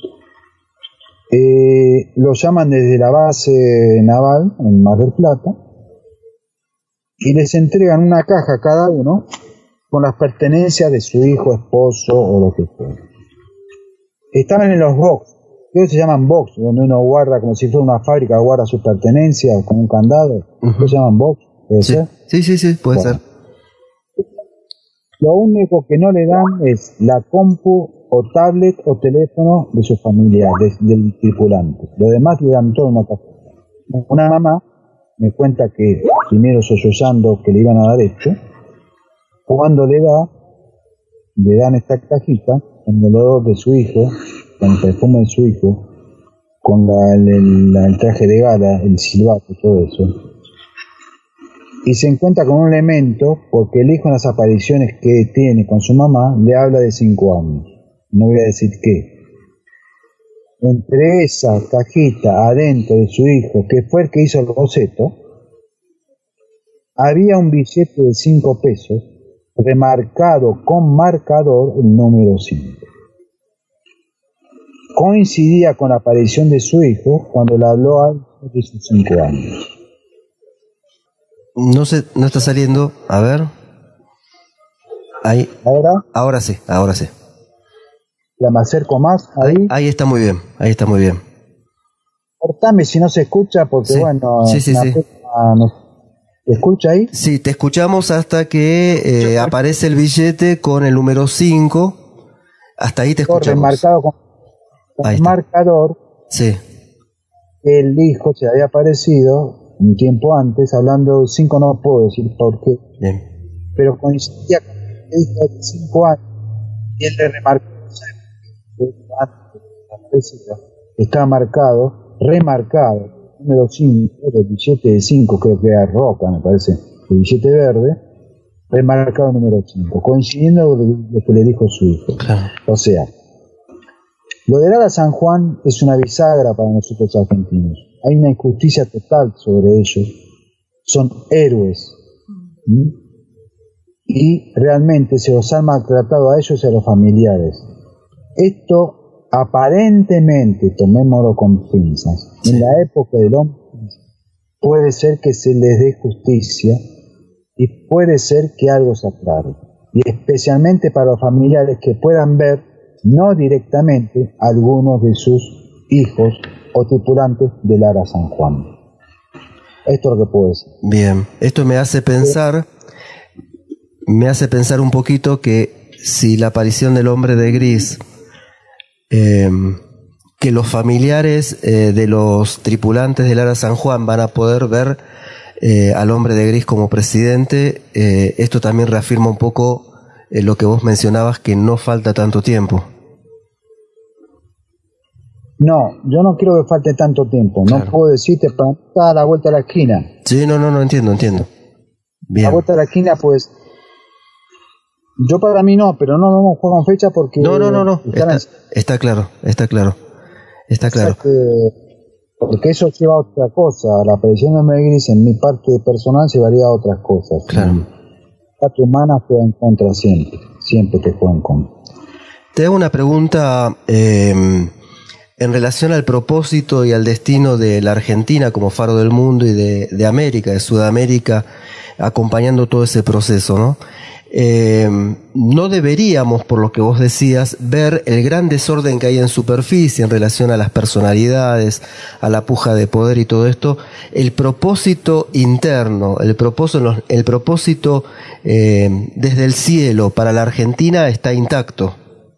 eh, lo llaman desde la base naval en Mar del Plata y les entregan una caja a cada uno con las pertenencias de su hijo, esposo o lo que fuera. Estaban en los box, que se llaman box, donde uno guarda como si fuera una fábrica, guarda sus pertenencias con un candado. Uh-huh. ¿Se llaman box? ¿Puede sí. ser? Sí, sí, sí, puede bueno. ser. Lo único que no le dan es la compu o tablet o teléfono de su familia, de, del tripulante. Lo demás le dan todo una caja. Una mamá me cuenta que, primero sollozando que le iban a dar esto, cuando le da, le dan esta cajita, con el olor de su hijo, con el perfume de su hijo, con la, el, el, el traje de gala, el silbato, todo eso. Y se encuentra con un elemento, porque el hijo en las apariciones que tiene con su mamá, le habla de cinco años. No voy a decir qué. Entre esa cajita adentro de su hijo, que fue el que hizo el boceto, había un billete de cinco pesos, remarcado con marcador el número cinco. Coincidía con la aparición de su hijo cuando le habló a él de sus cinco años. No se, no está saliendo, a ver. Ahí. ¿Ahora? Ahora sí, ahora sí. ¿La me acerco más? Ahí. Ahí, ahí está muy bien, ahí está muy bien. Cortame si no se escucha porque sí. bueno. Sí, sí, sí. Pena, no. ¿Te escucha ahí? Sí, te escuchamos hasta que eh, aparece el billete con el número cinco. Hasta ahí te escuchamos. Marcado con, con el marcador. Sí. El hijo se había aparecido un tiempo antes, hablando cinco, no puedo decir por qué. Bien. Pero coincidía con el hijo de cinco años y él le remarcó estaba marcado, remarcado, número cinco, el billete de cinco, creo que era Roca, me parece, el billete verde, remarcado número cinco, coincidiendo con lo que le dijo su hijo. Claro. O sea, lo del Ara San Juan es una bisagra para nosotros argentinos. Hay una injusticia total sobre ellos. Son héroes. ¿Mm? Y realmente se los han maltratado a ellos y a los familiares. Esto, aparentemente, tomémoslo con pinzas, sí. En la época del hombre, puede ser que se les dé justicia y puede ser que algo se aclare. Y especialmente para los familiares que puedan ver, no directamente, algunos de sus hijos o tripulantes del Ara San Juan. Esto es lo que puedo decir. Bien, esto me hace pensar, me hace pensar un poquito que si la aparición del hombre de gris, eh, que los familiares eh, de los tripulantes del Ara San Juan van a poder ver eh, al hombre de gris como presidente, eh, esto también reafirma un poco eh, lo que vos mencionabas, que no falta tanto tiempo. No, yo no quiero que falte tanto tiempo. Claro. No puedo decirte para estar a la vuelta de la esquina. Sí, no, no, no entiendo, entiendo. Bien. A la vuelta de la esquina, pues. Yo para mí no, pero no vamos a jugar con fecha porque. No, no, no, no. Está, está claro, está claro. Está claro. Que, porque eso lleva a otra cosa. La aparición de hombre gris en mi parte personal llevaría a otras cosas. Claro. La parte humana juega en contra siempre. Siempre te juega en contra. Te hago una pregunta. Eh, En relación al propósito y al destino de la Argentina como faro del mundo y de, de América, de Sudamérica, acompañando todo ese proceso, ¿no? Eh, no deberíamos, por lo que vos decías, ver el gran desorden que hay en superficie en relación a las personalidades, a la puja de poder y todo esto. El propósito interno, el propósito, el propósito eh, desde el cielo para la Argentina está intacto.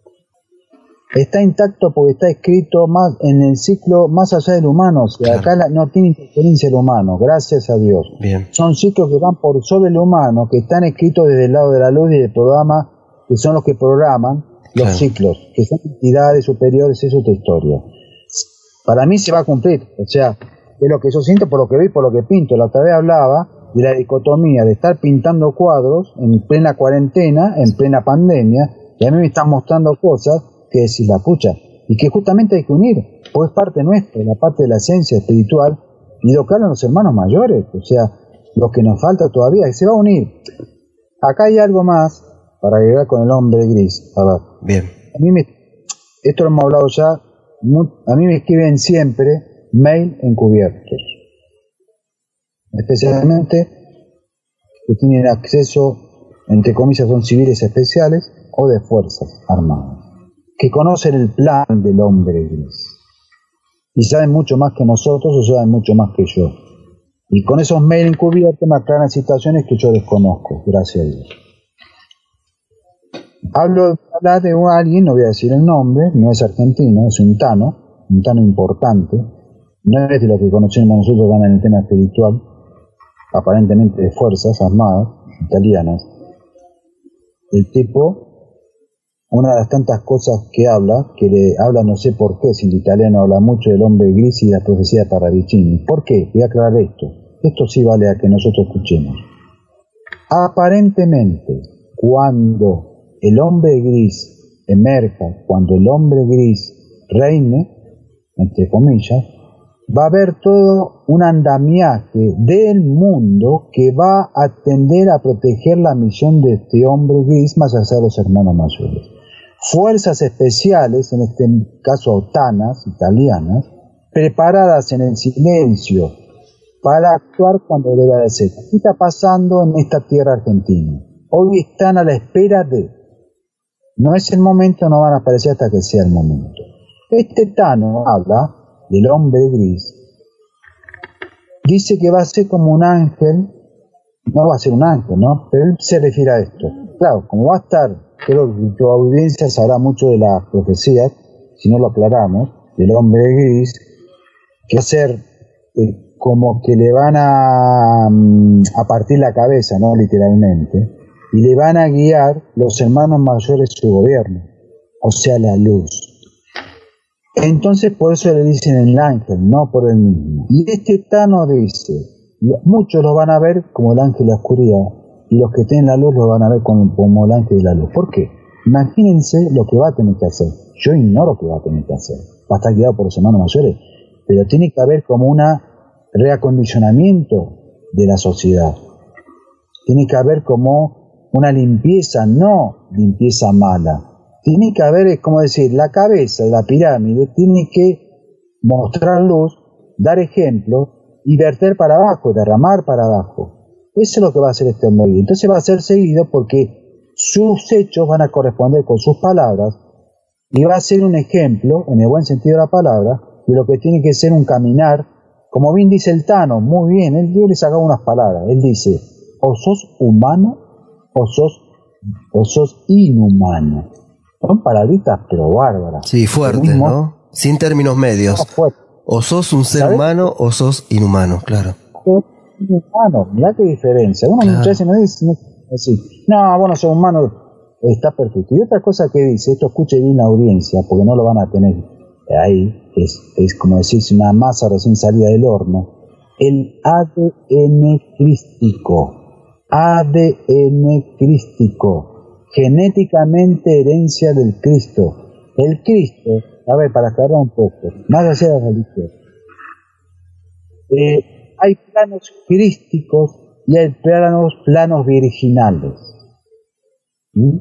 Está intacto porque está escrito más en el ciclo más allá del humano. O sea, claro. Acá la, no tiene interferencia el humano, gracias a Dios. Bien. Son ciclos que van por sobre el humano, que están escritos desde el lado de la luz y del programa, que son los que programan los claro. ciclos, que son entidades superiores, es otra historia. Para mí se va a cumplir, o sea, es lo que yo siento por lo que vi, por lo que pinto. La otra vez hablaba de la dicotomía de estar pintando cuadros en plena cuarentena, en plena pandemia, y a mí me están mostrando cosas que decir la pucha, y que justamente hay que unir, pues es parte nuestra, la parte de la esencia espiritual, y lo que hablan los hermanos mayores, o sea, lo que nos falta todavía, que se va a unir. Acá hay algo más para llegar con el hombre gris. A ver, bien. A mí me, esto lo hemos hablado ya, a mí me escriben siempre mail encubiertos, especialmente que tienen acceso, entre comillas, son civiles especiales o de fuerzas armadas, que conocen el plan del hombre gris y saben mucho más que nosotros o saben mucho más que yo, y con esos mails encubiertos me aclaran situaciones que yo desconozco, gracias a Dios. Hablo hablar de un, alguien, no voy a decir el nombre, no es argentino, es un tano, un tano importante, no es de lo que conocemos nosotros, van en el tema espiritual, aparentemente de fuerzas armadas italianas. El tipo, una de las tantas cosas que habla, que le habla no sé por qué, si el italiano habla mucho del hombre gris y la profecía de Parravicini. ¿Por qué? Voy a aclarar esto. Esto sí vale a que nosotros escuchemos. Aparentemente, cuando el hombre gris emerja, cuando el hombre gris reine, entre comillas, va a haber todo un andamiaje del mundo que va a tender a proteger la misión de este hombre gris más allá de los hermanos mayores. Fuerzas especiales, en este caso otanas, italianas, preparadas en el silencio para actuar cuando deba de ser. ¿Qué está pasando en esta tierra argentina? Hoy están a la espera de... No es el momento, no van a aparecer hasta que sea el momento. Este Tano habla del hombre gris, dice que va a ser como un ángel, no va a ser un ángel, ¿no? Pero él se refiere a esto. Claro, como va a estar, creo que tu audiencia sabrá mucho de las profecías, si no lo aclaramos, del hombre gris, que va a ser eh, como que le van a, a partir la cabeza, ¿no? Literalmente, y le van a guiar los hermanos mayores de su gobierno, o sea, la luz. Entonces por eso le dicen el ángel, no por el mismo. Y este Tano dice, muchos lo van a ver como el ángel de la oscuridad, y los que tienen la luz lo van a ver como, como el ángel de la luz. ¿Por qué? Imagínense lo que va a tener que hacer. Yo ignoro qué va a tener que hacer. Va a estar guiado por los hermanos mayores, pero tiene que haber como un reacondicionamiento de la sociedad. Tiene que haber como una limpieza, no limpieza mala. Tiene que haber, es como decir, la cabeza de la pirámide tiene que mostrar luz, dar ejemplo, y verter para abajo, derramar para abajo. Eso es lo que va a hacer este hombre. Entonces va a ser seguido porque sus hechos van a corresponder con sus palabras y va a ser un ejemplo, en el buen sentido de la palabra, de lo que tiene que ser un caminar, como bien dice el Tano, muy bien, él, yo le sacaba unas palabras, él dice, o sos humano o sos, o sos inhumano. Son palabritas pero bárbaras. Sí, fuertes, ¿no? Sin términos medios. O sos un ser ¿sabes? humano o sos inhumano, claro. Inhumano, mirá qué diferencia. Uno Claro. muchas veces no dice, no, así, no, bueno, sos humano, está perfecto. Y otra cosa que dice, esto escuche bien la audiencia, porque no lo van a tener ahí, es, es como decirse una masa recién salida del horno. El A D N crístico, A D N crístico, genéticamente herencia del Cristo. El Cristo, a ver, para aclarar un poco, más allá de la religión, eh, hay planos crísticos y hay planos, planos virginales. ¿Mm?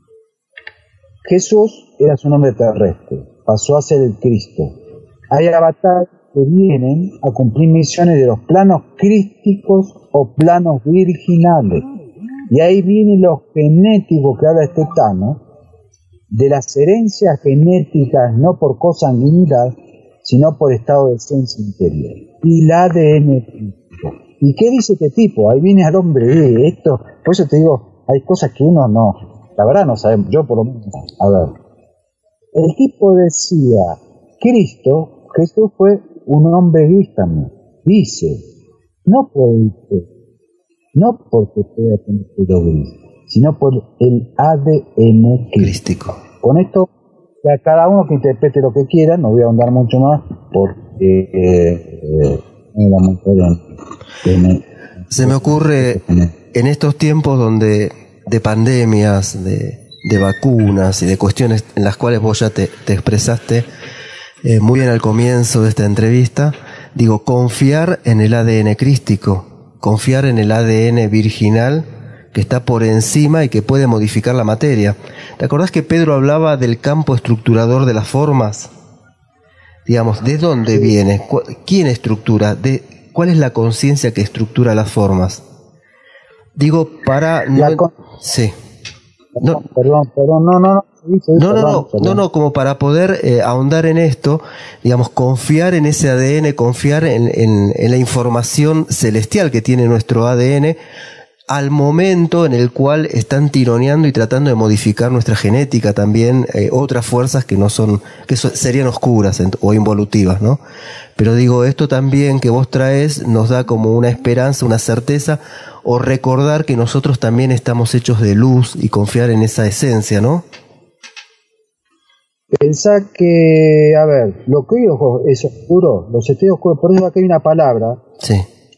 Jesús era su nombre terrestre, pasó a ser el Cristo. Hay avatares que vienen a cumplir misiones de los planos crísticos o planos virginales. Y ahí viene lo genético que habla este Tano, de las herencias genéticas no por consanguinidad, sino por estado de esencia interior. Y el A D N crístico. ¿Y qué dice este tipo? Ahí viene al hombre de esto. Por eso te digo, hay cosas que uno no, la verdad no sabemos, yo por lo menos. A ver, el tipo decía, Cristo, Jesús fue un hombre gris también. Dice, no por el no porque pueda tener pelo gris, sino por el A D N crístico. Con esto, a cada uno que interprete lo que quiera, no voy a ahondar mucho más, porque eh, eh, me, se me ocurre en estos tiempos donde de pandemias, de, de vacunas y de cuestiones en las cuales vos ya te, te expresaste eh, muy bien al comienzo de esta entrevista, digo, confiar en el A D N crístico, confiar en el A D N virginal que está por encima y que puede modificar la materia. ¿Te acordás que Pedro hablaba del campo estructurador de las formas? Digamos, ¿de dónde viene? ¿Quién estructura? ¿De cuál es la conciencia que estructura las formas? Digo, para... No, con... Sí. No, perdón, perdón, no, no, no. Sí, sí, no, perdón, no, no, perdón. no, no, como para poder eh, ahondar en esto, digamos, confiar en ese A D N, confiar en, en, en la información celestial que tiene nuestro A D N al momento en el cual están tironeando y tratando de modificar nuestra genética también, eh, otras fuerzas que no son, que so, serían oscuras o involutivas, ¿no? Pero digo, esto también que vos traes nos da como una esperanza, una certeza, o recordar que nosotros también estamos hechos de luz y confiar en esa esencia, ¿no? Pensá que, a ver, lo que hoy es oscuro, los estoy oscuros, por eso aquí hay una palabra sí.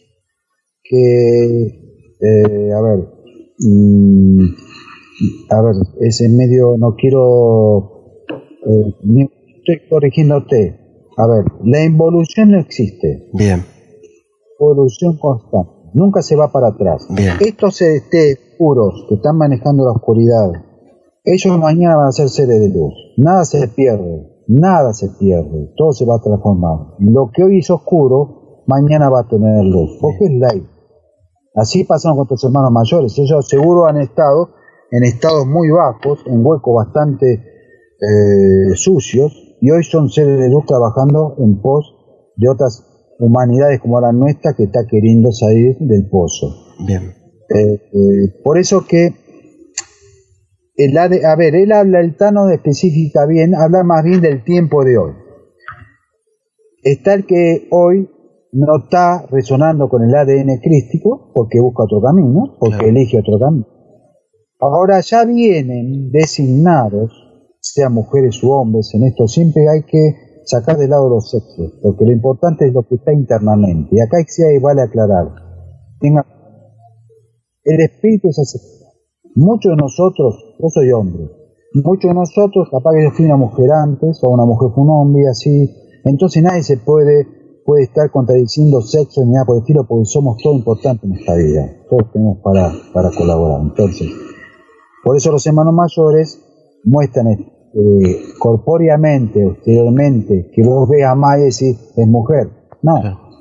que, eh, a ver, mmm, a ver, es en medio, no quiero, eh, estoy corrigiéndote. A ver, la involución no existe. Bien. Evolución constante, nunca se va para atrás. Bien. Estos este, puros que están manejando la oscuridad, ellos mañana van a ser seres de luz. Nada se pierde, nada se pierde, todo se va a transformar. Lo que hoy es oscuro, mañana va a tener luz, porque es ley. Así pasaron con tus hermanos mayores. Ellos seguro han estado en estados muy bajos, en huecos bastante eh, sucios, y hoy son seres de luz trabajando en pos de otras humanidades como la nuestra que está queriendo salir del pozo. Bien. Eh, eh, por eso que el A D, a ver, él habla, el Tano especifica bien, habla más bien del tiempo de hoy. Está el que hoy no está resonando con el A D N crístico porque busca otro camino, porque claro. elige otro camino. Ahora ya vienen designados, sean mujeres u hombres, en esto siempre hay que sacar de lado los sexos, porque lo importante es lo que está internamente. Y acá sí vale aclarar. Tenga, el espíritu es así. Muchos de nosotros, yo soy hombre, muchos de nosotros, capaz que yo fui una mujer antes, o una mujer fue un hombre, así, entonces nadie se puede, puede estar contradiciendo sexo ni nada por el estilo, porque somos todos importantes en esta vida, todos tenemos para, para colaborar. Entonces, por eso los hermanos mayores muestran eh, corpóreamente, exteriormente, que vos veas a Maya y decís, es mujer. No,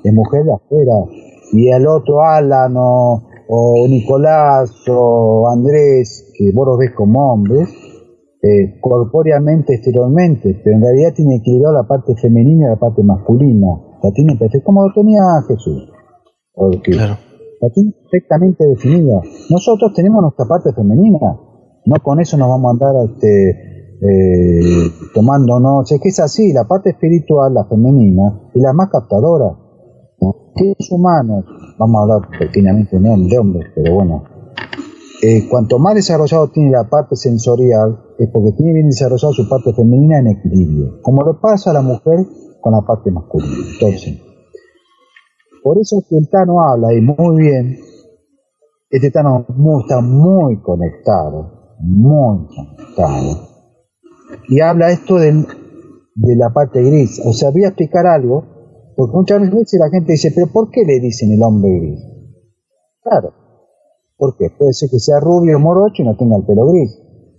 es mujer de afuera, y el otro Alan o, o Nicolás o Andrés, que vos los ves como hombres, eh, corpóreamente, exteriormente, pero en realidad tiene equilibrado la parte femenina y la parte masculina, la tiene perfecta, como lo tenía Jesús, porque claro. La tiene perfectamente definida. Nosotros tenemos nuestra parte femenina, no con eso nos vamos a andar este, eh, tomándonos, es que es así, la parte espiritual, la femenina, es la más captadora. Los humanos, vamos a hablar pequeñamente de hombres, pero bueno, eh, cuanto más desarrollado tiene la parte sensorial, es porque tiene bien desarrollado su parte femenina en equilibrio, como le pasa a la mujer con la parte masculina. Entonces, por eso que el Tano habla, y muy bien, este Tano muy, está muy conectado, muy conectado, y habla esto del, de la parte gris. O sea, voy a explicar algo, porque muchas veces la gente dice, pero ¿por qué le dicen el hombre gris? Claro, ¿por qué? Puede ser que sea rubio o morocho y no tenga el pelo gris.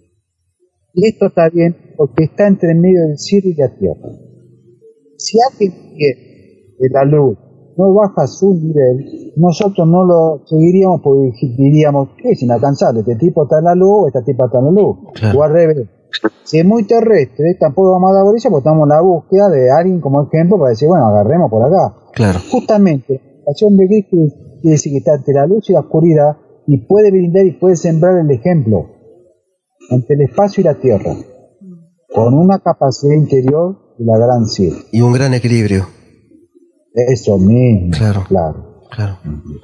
Y esto está bien porque está entre el medio del cielo y la tierra. Si alguien quiere de la luz no baja su nivel, nosotros no lo seguiríamos porque diríamos, ¿qué es inalcanzable? ¿Este tipo está en la luz o esta tipa está en la luz? Claro. O al revés. Si es muy terrestre, tampoco vamos a dar bolilla porque estamos en la búsqueda de alguien como ejemplo para decir, bueno, agarremos por acá. Claro. Justamente, la acción de Cristo quiere decir que está entre la luz y la oscuridad y puede brindar y puede sembrar el ejemplo entre el espacio y la tierra, con una capacidad interior de la gran cielo. Y un gran equilibrio. Eso mismo. Claro. Claro. Claro.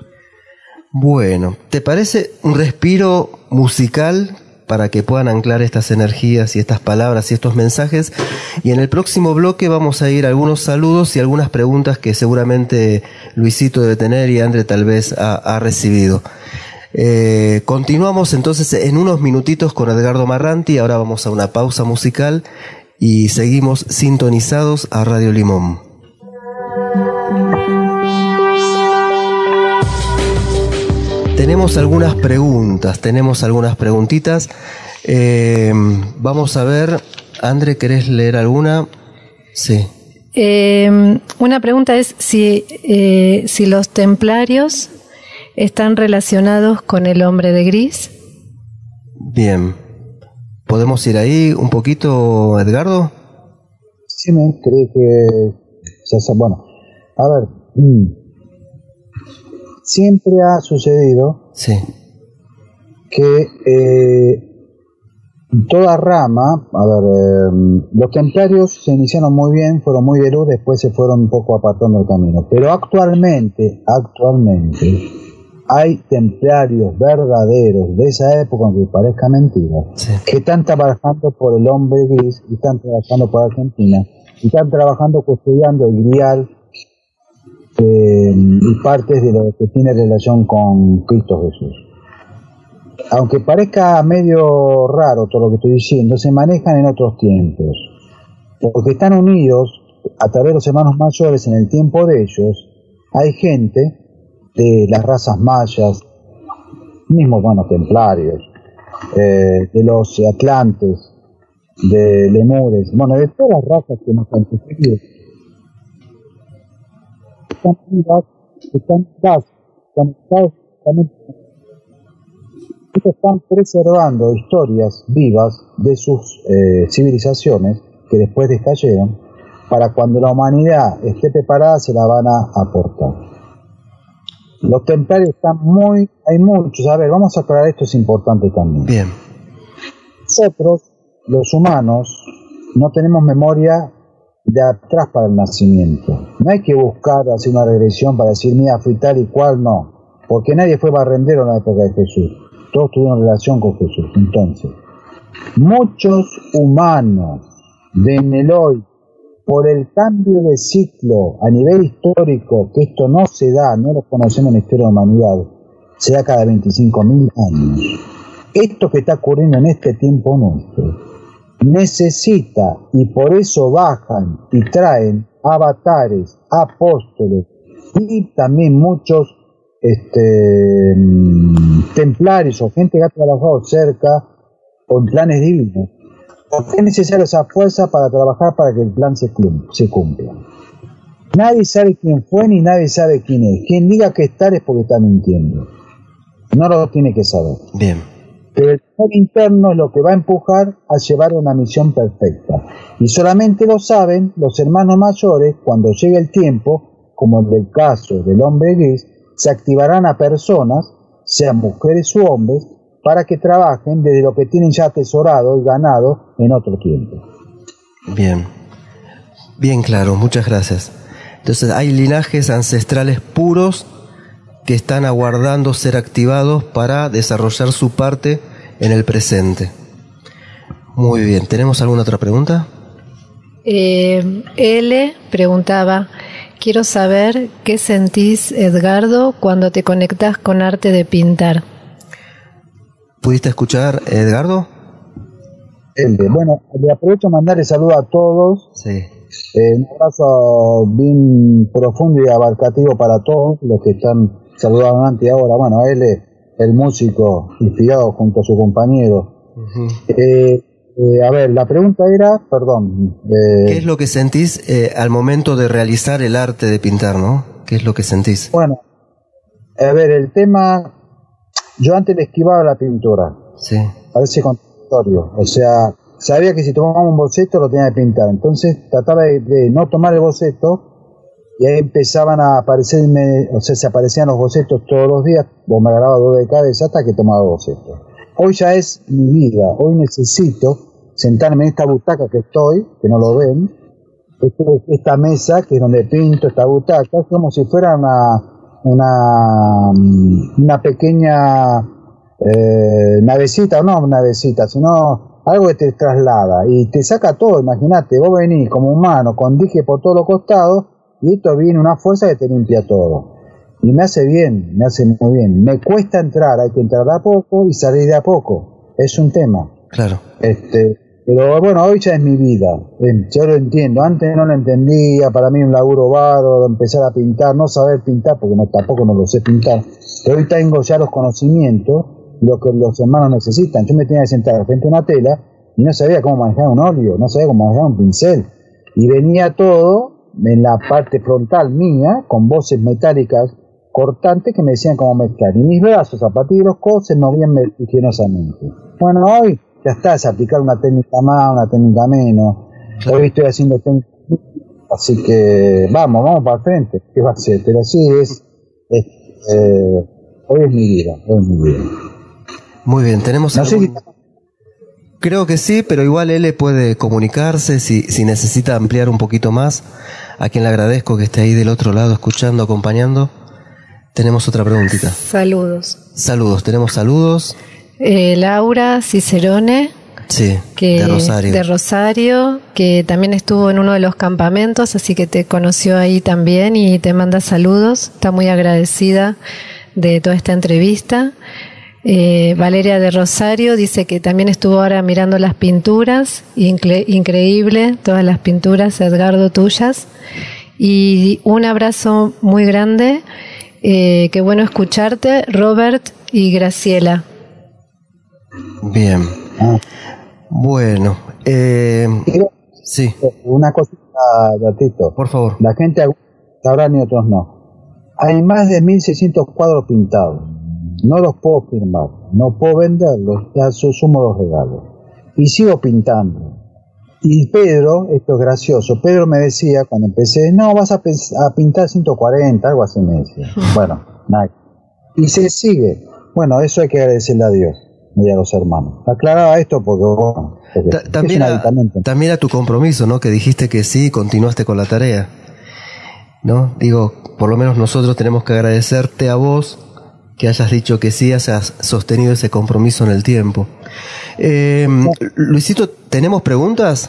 Bueno, ¿te parece un respiro musical para que puedan anclar estas energías y estas palabras y estos mensajes? Y en el próximo bloque vamos a ir a algunos saludos y algunas preguntas que seguramente Luisito debe tener y André tal vez ha, ha recibido. Eh, continuamos entonces en unos minutitos con Edgardo Marranti. Ahora vamos a una pausa musical y seguimos sintonizados a Radio Limón. Tenemos algunas preguntas, tenemos algunas preguntitas. Eh, vamos a ver, André, ¿querés leer alguna? Sí. Eh, una pregunta es si, eh, si los templarios están relacionados con el hombre de gris. Bien. ¿Podemos ir ahí un poquito, Edgardo? Sí, me creo que... Bueno, a ver... Mm. Siempre ha sucedido sí. que eh, toda rama, a ver, eh, los templarios se iniciaron muy bien, fueron muy de luz, después se fueron un poco apartando el camino. Pero actualmente, actualmente, hay templarios verdaderos de esa época, aunque parezca mentira, sí. que están trabajando por el hombre gris, y están trabajando por Argentina, y están trabajando custodiando el grial, Eh, y partes de lo que tiene relación con Cristo Jesús. Aunque parezca medio raro todo lo que estoy diciendo, se manejan en otros tiempos, porque están unidos a través de los hermanos mayores. En el tiempo de ellos hay gente de las razas mayas, mismos, bueno, templarios, eh, de los atlantes, de lemures, bueno, de todas las razas que nos han sucedido. Están vivas, están vivas, conectados, están preservando historias vivas de sus eh, civilizaciones que después descayeron, para cuando la humanidad esté preparada se la van a aportar. Los templarios están muy, hay muchos, a ver, vamos a aclarar esto, es importante también. Bien. Nosotros, los humanos, no tenemos memoria de atrás para el nacimiento. No hay que buscar hacer una regresión para decir, mira, fui tal y cual, no. Porque nadie fue barrendero en la época de Jesús. Todos tuvieron relación con Jesús. Entonces, muchos humanos de Neloy, por el cambio de ciclo a nivel histórico, que esto no se da, no lo conocemos en la historia de la humanidad, se da cada veinticinco mil años. Esto que está ocurriendo en este tiempo nuestro necesita, y por eso bajan y traen avatares, apóstoles y también muchos este, templarios o gente que ha trabajado cerca con planes divinos, porque es necesaria esa fuerza para trabajar para que el plan se, se cumpla. Nadie sabe quién fue ni nadie sabe quién es. Quien diga que estar es porque está mintiendo. No lo tiene que saber. Bien. Pero el poder interno es lo que va a empujar a llevar una misión perfecta. Y solamente lo saben los hermanos mayores cuando llegue el tiempo, como en el caso del hombre gris, se activarán a personas, sean mujeres u hombres, para que trabajen desde lo que tienen ya atesorado y ganado en otro tiempo. Bien, bien claro, muchas gracias. Entonces hay linajes ancestrales puros que están aguardando ser activados para desarrollar su parte en el presente. Muy bien, ¿tenemos alguna otra pregunta? Eh, L preguntaba, quiero saber qué sentís, Edgardo, cuando te conectás con arte de pintar. ¿Pudiste escuchar, Edgardo? Bueno, le aprovecho a mandarle saludos a todos. Sí. Eh, un abrazo bien profundo y abarcativo para todos los que están saludando antes y ahora. Bueno, él es el músico inspirado junto a su compañero. Uh-huh. eh, eh, a ver, la pregunta era, perdón. Eh, ¿Qué es lo que sentís eh, al momento de realizar el arte de pintar, no? ¿Qué es lo que sentís? Bueno, a ver, el tema, yo antes le esquivaba la pintura. Sí. Parece contradictorio. O sea, sabía que si tomaba un boceto lo tenía que pintar. Entonces trataba de, de no tomar el boceto. Y ahí empezaban a aparecerme, o sea, se aparecían los bocetos todos los días, vos me agarraba dos de cabeza hasta que tomaba bocetos. Hoy ya es mi vida, hoy necesito sentarme en esta butaca que estoy, que no lo ven, esta mesa que es donde pinto, esta butaca, es como si fuera una, una, una pequeña eh, navecita, no navecita, sino algo que te traslada y te saca todo. Imagínate, vos venís como humano, con dije por todos los costados, y esto viene una fuerza que te limpia todo. Y me hace bien, me hace muy bien. Me cuesta entrar, hay que entrar de a poco y salir de a poco. Es un tema. Claro. Este, pero bueno, hoy ya es mi vida. Yo lo entiendo. Antes no lo entendía, para mí un laburo bárbaro, empezar a pintar, no saber pintar, porque no, tampoco no lo sé pintar. Pero hoy tengo ya los conocimientos, lo que los hermanos necesitan. Yo me tenía que sentar frente a una tela y no sabía cómo manejar un óleo, no sabía cómo manejar un pincel. Y venía todo en la parte frontal mía, con voces metálicas cortantes que me decían cómo mezclar. Y mis brazos, a partir de los codos, se movían vertiginosamente. Bueno, hoy ya está, es aplicar una técnica más, una técnica menos. Hoy estoy haciendo técnica, así que vamos, vamos para el frente. ¿Qué va a ser? Pero sí, es, es eh, hoy es mi vida, hoy es mi vida. Muy bien, tenemos no algún... sé si... Creo que sí, pero igual él puede comunicarse si, si necesita ampliar un poquito más. A quien le agradezco que esté ahí del otro lado escuchando, acompañando. Tenemos otra preguntita. Saludos. Saludos, tenemos saludos. Eh, Laura Cicerone. Sí, que, de Rosario. De Rosario, que también estuvo en uno de los campamentos, así que te conoció ahí también y te manda saludos. Está muy agradecida de toda esta entrevista. Eh, Valeria de Rosario dice que también estuvo ahora mirando las pinturas, incre- increíble, todas las pinturas, Edgardo, tuyas. Y un abrazo muy grande, eh, qué bueno escucharte, Robert y Graciela. Bien, bueno, eh, sí. Una cosita, Gatito. Por favor. La gente sabrá ni otros no. Hay más de mil seiscientos cuadros pintados. No los puedo firmar, no puedo venderlos, ya sumo los regalos. Y sigo pintando. Y Pedro, esto es gracioso, Pedro me decía cuando empecé, no, vas a, a pintar ciento cuarenta, algo así me decía. Bueno, nada. Y se sigue. Bueno, eso hay que agradecerle a Dios y a los hermanos. Aclaraba esto porque, bueno, porque Ta- también, a, también a tu compromiso, ¿no? Que dijiste que sí y continuaste con la tarea, ¿no? Digo, por lo menos nosotros tenemos que agradecerte a vos que hayas dicho que sí, hayas sostenido ese compromiso en el tiempo. Eh, Luisito, ¿tenemos preguntas?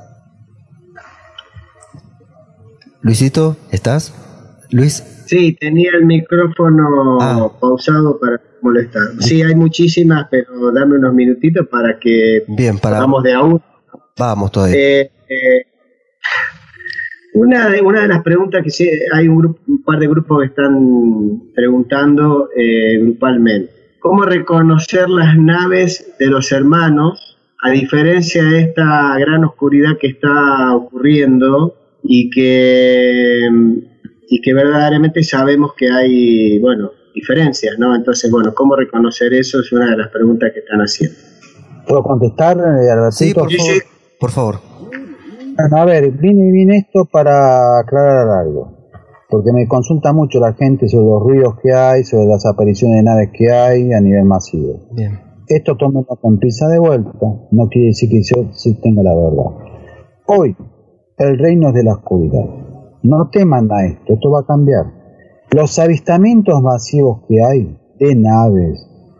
Luisito, ¿estás? Luis. Sí, tenía el micrófono ah. pausado para molestar. Sí, hay muchísimas, pero dame unos minutitos para que Bien, para... vamos de a uno. Vamos todavía. Eh, eh, Una de, una de las preguntas que sí, hay un, grupo, un par de grupos que están preguntando eh, grupalmente. ¿Cómo reconocer las naves de los hermanos a diferencia de esta gran oscuridad que está ocurriendo y que, y que verdaderamente sabemos que hay, bueno, diferencias, ¿no? Entonces, bueno, ¿cómo reconocer eso? Es una de las preguntas que están haciendo. ¿Puedo contestar, Albertito? Sí, por favor. Por favor. Bueno, a ver, vine, vine esto para aclarar algo, porque me consulta mucho la gente sobre los ruidos que hay, sobre las apariciones de naves que hay a nivel masivo. Bien. Esto tómenlo con pinza de vuelta, no quiere decir que yo sí tenga la verdad. Hoy, el reino es de la oscuridad. No teman a esto, esto va a cambiar. Los avistamientos masivos que hay de naves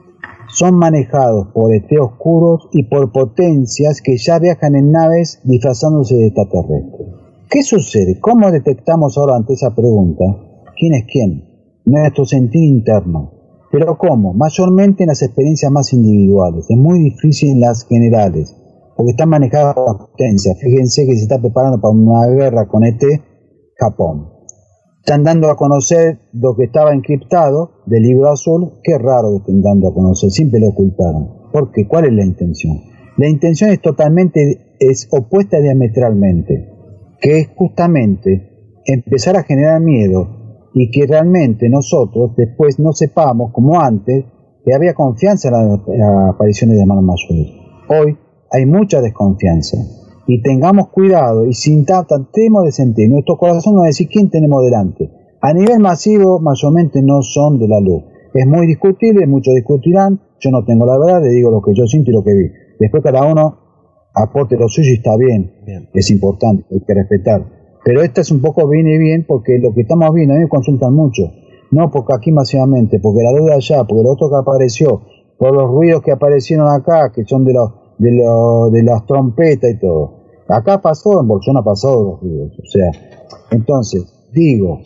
son manejados por estés oscuros y por potencias que ya viajan en naves disfrazándose de extraterrestres. ¿Qué sucede? ¿Cómo detectamos ahora ante esa pregunta quién es quién? Nuestro sentir interno. ¿Pero cómo? Mayormente en las experiencias más individuales. Es muy difícil en las generales, porque están manejadas por las potencias. Fíjense que se está preparando para una guerra con este Japón. Están dando a conocer lo que estaba encriptado del libro azul. Qué raro que estén dando a conocer, siempre lo ocultaron. ¿Por qué? ¿Cuál es la intención? La intención es totalmente, es opuesta diametralmente, que es justamente empezar a generar miedo y que realmente nosotros después no sepamos, como antes, que había confianza en las la apariciones de hermanos mayores. Hoy hay mucha desconfianza. Y tengamos cuidado y sin tratemos de sentir. Nuestro corazón nos va a decir quién tenemos delante. A nivel masivo, mayormente no son de la luz. Es muy discutible, muchos discutirán. Yo no tengo la verdad, le digo lo que yo siento y lo que vi. Después cada uno aporte lo suyo y está bien. bien. Es importante, hay que respetar. Pero esta es un poco bien y bien porque lo que estamos viendo, a mí me consultan mucho. No porque aquí masivamente, porque la luz de allá, porque el otro que apareció, por los ruidos que aparecieron acá, que son de los de, lo, de las trompetas y todo. Acá pasó, en Bolsón ha pasado los ruidos. O sea, entonces, digo,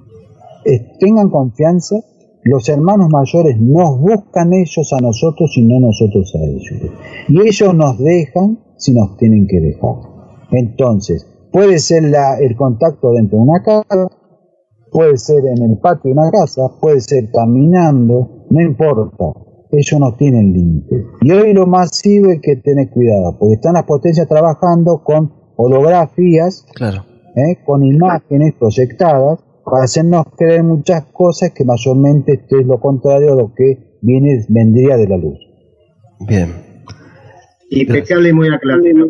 eh, tengan confianza, los hermanos mayores nos buscan ellos a nosotros y no nosotros a ellos. Y ellos nos dejan si nos tienen que dejar. Entonces, puede ser la, el contacto dentro de una casa, puede ser en el patio de una casa, puede ser caminando, no importa. Ellos no tienen límites. Y hoy lo masivo hay que tener cuidado, porque están las potencias trabajando con holografías, claro. ¿eh? Con imágenes proyectadas, para hacernos creer muchas cosas que mayormente esto es lo contrario a lo que viene vendría de la luz. Bien. Impecable y muy aclaratorio.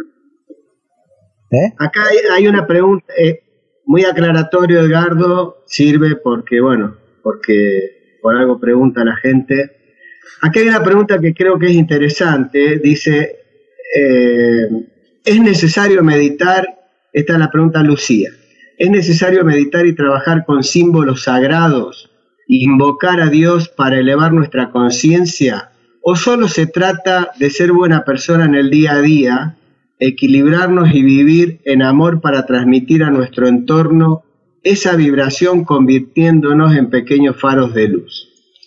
¿Eh? Acá hay, hay una pregunta eh, muy aclaratorio, Edgardo, sirve porque, bueno, porque por algo pregunta la gente. Aquí hay una pregunta que creo que es interesante, dice, eh, ¿es necesario meditar? Esta es la pregunta Lucía. ¿Es necesario meditar y trabajar con símbolos sagrados, invocar a Dios para elevar nuestra conciencia? ¿O solo se trata de ser buena persona en el día a día, equilibrarnos y vivir en amor para transmitir a nuestro entorno esa vibración convirtiéndonos en pequeños faros de luz?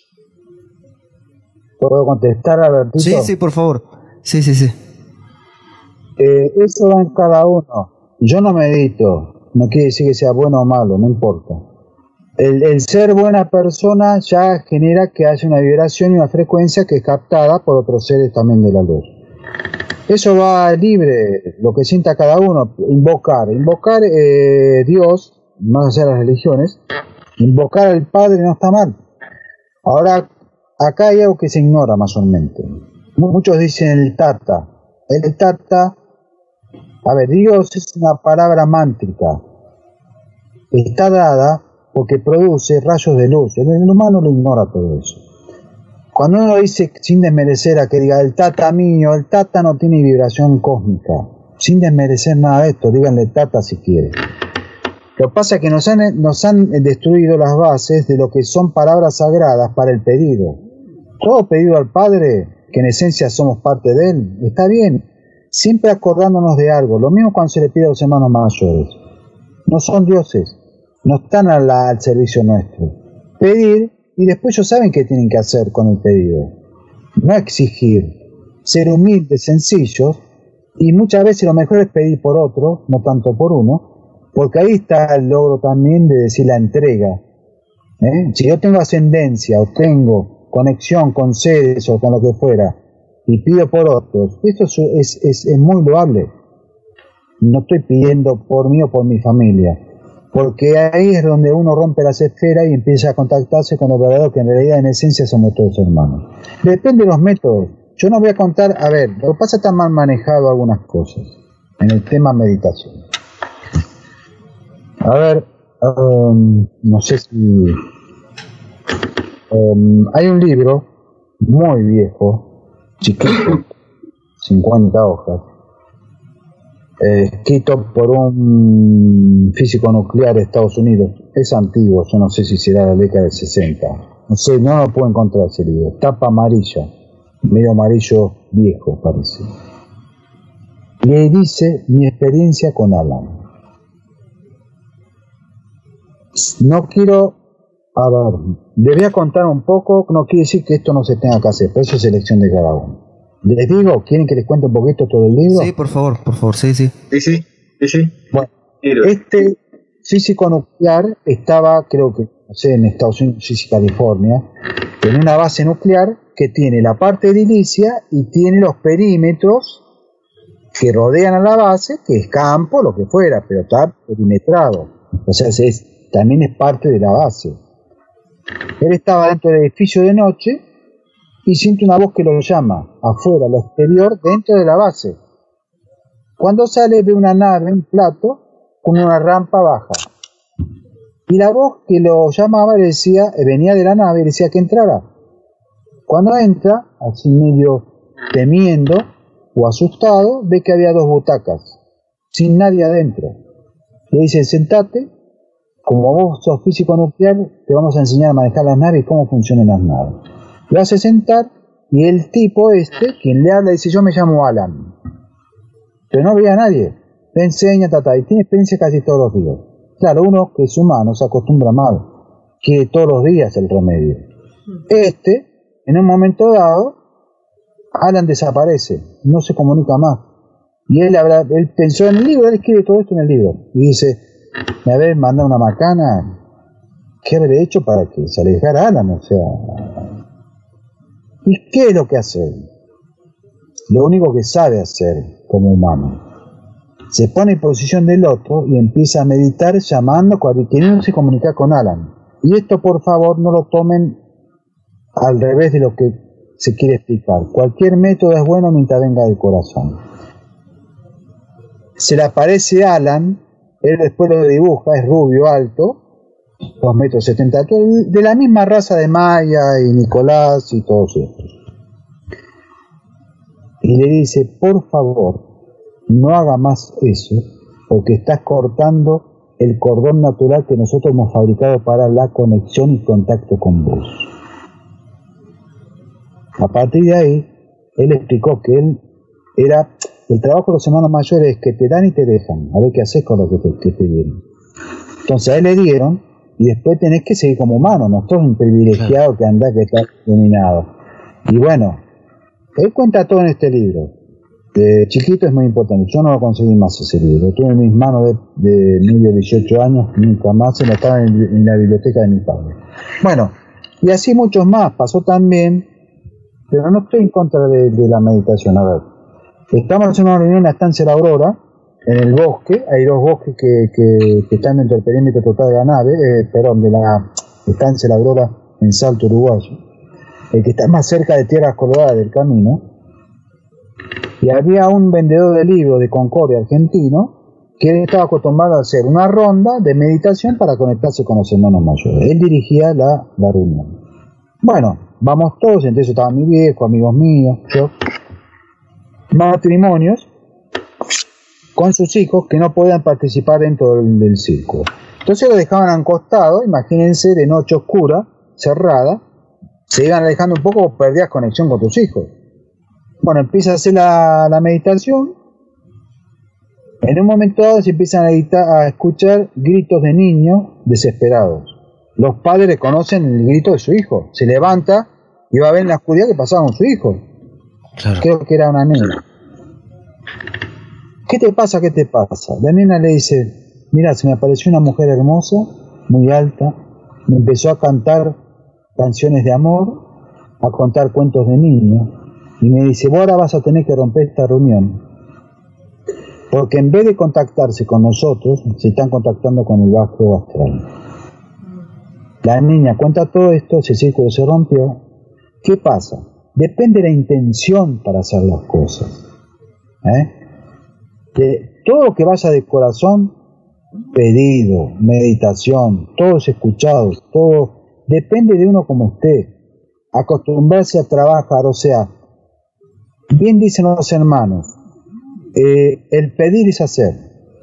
¿Puedo contestar, Albertito? Sí, sí, por favor. Sí, sí, sí. Eh, eso va en cada uno. Yo no medito, no quiere decir que sea bueno o malo, no importa. El, el ser buena persona ya genera que haya una vibración y una frecuencia que es captada por otros seres también de la luz. Eso va libre, lo que sienta cada uno. Invocar, invocar eh, Dios, más allá de las religiones, invocar al Padre no está mal. Ahora, acá hay algo que se ignora mayormente. Muchos dicen el Tata. El Tata, a ver, Dios es una palabra mántrica. Está dada porque produce rayos de luz. El, el humano lo ignora todo eso. Cuando uno dice, sin desmerecer a que diga el Tata mío, el Tata no tiene vibración cósmica. Sin desmerecer nada de esto, díganle Tata si quiere. Lo que pasa es que nos han, nos han destruido las bases de lo que son palabras sagradas para el pedido. Todo pedido al Padre, que en esencia somos parte de Él, está bien, siempre acordándonos de algo. Lo mismo cuando se le pide a los hermanos mayores. No son dioses, no están a la, al servicio nuestro. Pedir, y después ellos saben qué tienen que hacer con el pedido. No exigir, ser humildes, sencillos, y muchas veces lo mejor es pedir por otro, no tanto por uno, porque ahí está el logro también de decir la entrega. ¿Eh? Si yo tengo ascendencia o tengo conexión con seres o con lo que fuera y pido por otros, esto es, es, es, es muy loable. no estoy pidiendo por mí o por mi familia, porque ahí es donde uno rompe las esferas y empieza a contactarse con los verdaderos, que en realidad en esencia somos todos hermanos. Depende de los métodos. Yo no voy a contar, a ver, lo que pasa está mal manejado algunas cosas en el tema meditación. A ver, um, no sé si... Um, hay un libro muy viejo, chiquito, cincuenta hojas, eh, escrito por un físico nuclear de Estados Unidos. Es antiguo, yo no sé si será la década del sesenta. No sé, no lo puedo encontrar ese libro. Tapa amarilla, medio amarillo viejo parece. Le dice mi experiencia con Alan. No quiero, a ver, les voy a contar un poco, no quiere decir que esto no se tenga que hacer, pero eso es elección de cada uno. Les digo, ¿quieren que les cuente un poquito todo el libro? Sí, por favor, por favor, sí, sí. Sí, sí, sí, sí. Bueno, este físico nuclear estaba, creo que, no sé, en Estados Unidos, sí, California, en una base nuclear que tiene la parte edilicia y tiene los perímetros que rodean a la base, que es campo, lo que fuera, pero está perimetrado. O sea, es, también es parte de la base. Él estaba dentro del edificio de noche y siente una voz que lo llama, afuera, al exterior, dentro de la base. Cuando sale ve una nave, un plato, con una rampa baja. Y la voz que lo llamaba le decía, venía de la nave y le decía que entrara. Cuando entra, así medio temiendo o asustado, ve que había dos butacas, sin nadie adentro. Le dice, sentate, como vos sos físico nuclear, te vamos a enseñar a manejar las naves y cómo funcionan las naves. Lo hace sentar y el tipo este, quien le habla, dice, yo me llamo Alan. Pero no veía a nadie. Le enseña, tata, y tiene experiencia casi todos los días. Claro, uno que es humano se acostumbra mal, quiere todos los días el remedio. Este, en un momento dado, Alan desaparece, no se comunica más. Y él, habrá, él pensó en el libro, él escribe todo esto en el libro. Y dice, me había mandado una macana, ¿qué habré hecho para que se alejara Alan? O sea, ¿y qué es lo que hace él? Lo único que sabe hacer como humano. Se pone en posición del otro y empieza a meditar llamando, queriéndose comunicar con Alan. Y esto, por favor, no lo tomen al revés de lo que se quiere explicar. Cualquier método es bueno mientras venga del corazón. Se le aparece Alan, él después lo dibuja, es rubio, alto, dos metros setenta, de la misma raza de Maya y Nicolás y todos estos. Y le dice, por favor, no haga más eso, porque estás cortando el cordón natural que nosotros hemos fabricado para la conexión y contacto con vos. A partir de ahí, él explicó que él era, el trabajo de los hermanos mayores es que te dan y te dejan, a ver qué haces con lo que te, que te dieron. Entonces a él le dieron, y después tenés que seguir como humano, no sos un privilegiado que anda que está dominado. Y bueno, él cuenta todo en este libro. De chiquito es muy importante, yo no lo conseguí más ese libro, lo tuve en mis manos de, de medio dieciocho años, nunca más, se lo estaba en, en la biblioteca de mi padre. Bueno, y así muchos más, pasó también, pero no estoy en contra de, de la meditación. A ver, estamos en una reunión en la estancia de la Aurora, en el bosque, hay dos bosques que, que, que están dentro del perímetro total de la nave, eh, perdón, de la estancia de la Aurora en Salto, Uruguayo, el que está más cerca de Tierras Coloradas del camino. Y había un vendedor de libros de Concordia, argentino, que estaba acostumbrado a hacer una ronda de meditación para conectarse con los hermanos mayores. Él dirigía la, la reunión. Bueno, vamos todos, entre eso estaban mis viejos, amigos míos, yo. Matrimonios con sus hijos que no podían participar dentro del, del círculo. Entonces lo dejaban acostado, imagínense, de noche oscura, cerrada, se iban alejando un poco, perdías conexión con tus hijos. Bueno, empieza a hacer la, la meditación. En un momento dado se empiezan a, editar, a escuchar gritos de niños desesperados. Los padres conocen el grito de su hijo. Se levanta y va a ver en la oscuridad que pasaba con su hijo. Claro. Creo que era una nena. ¿Qué te pasa? ¿Qué te pasa? La nena le dice, mira, se me apareció una mujer hermosa, muy alta, me empezó a cantar canciones de amor, a contar cuentos de niños. Y me dice, vos ahora vas a tener que romper esta reunión. Porque en vez de contactarse con nosotros, se están contactando con el bajo astral. La niña cuenta todo esto, ese círculo se rompió. ¿Qué pasa? Depende de la intención para hacer las cosas. ¿Eh? Que todo lo que vaya de corazón, pedido, meditación, todos escuchados, todo, depende de uno como esté. Acostumbrarse a trabajar, o sea, bien dicen los hermanos, eh, el pedir es hacer.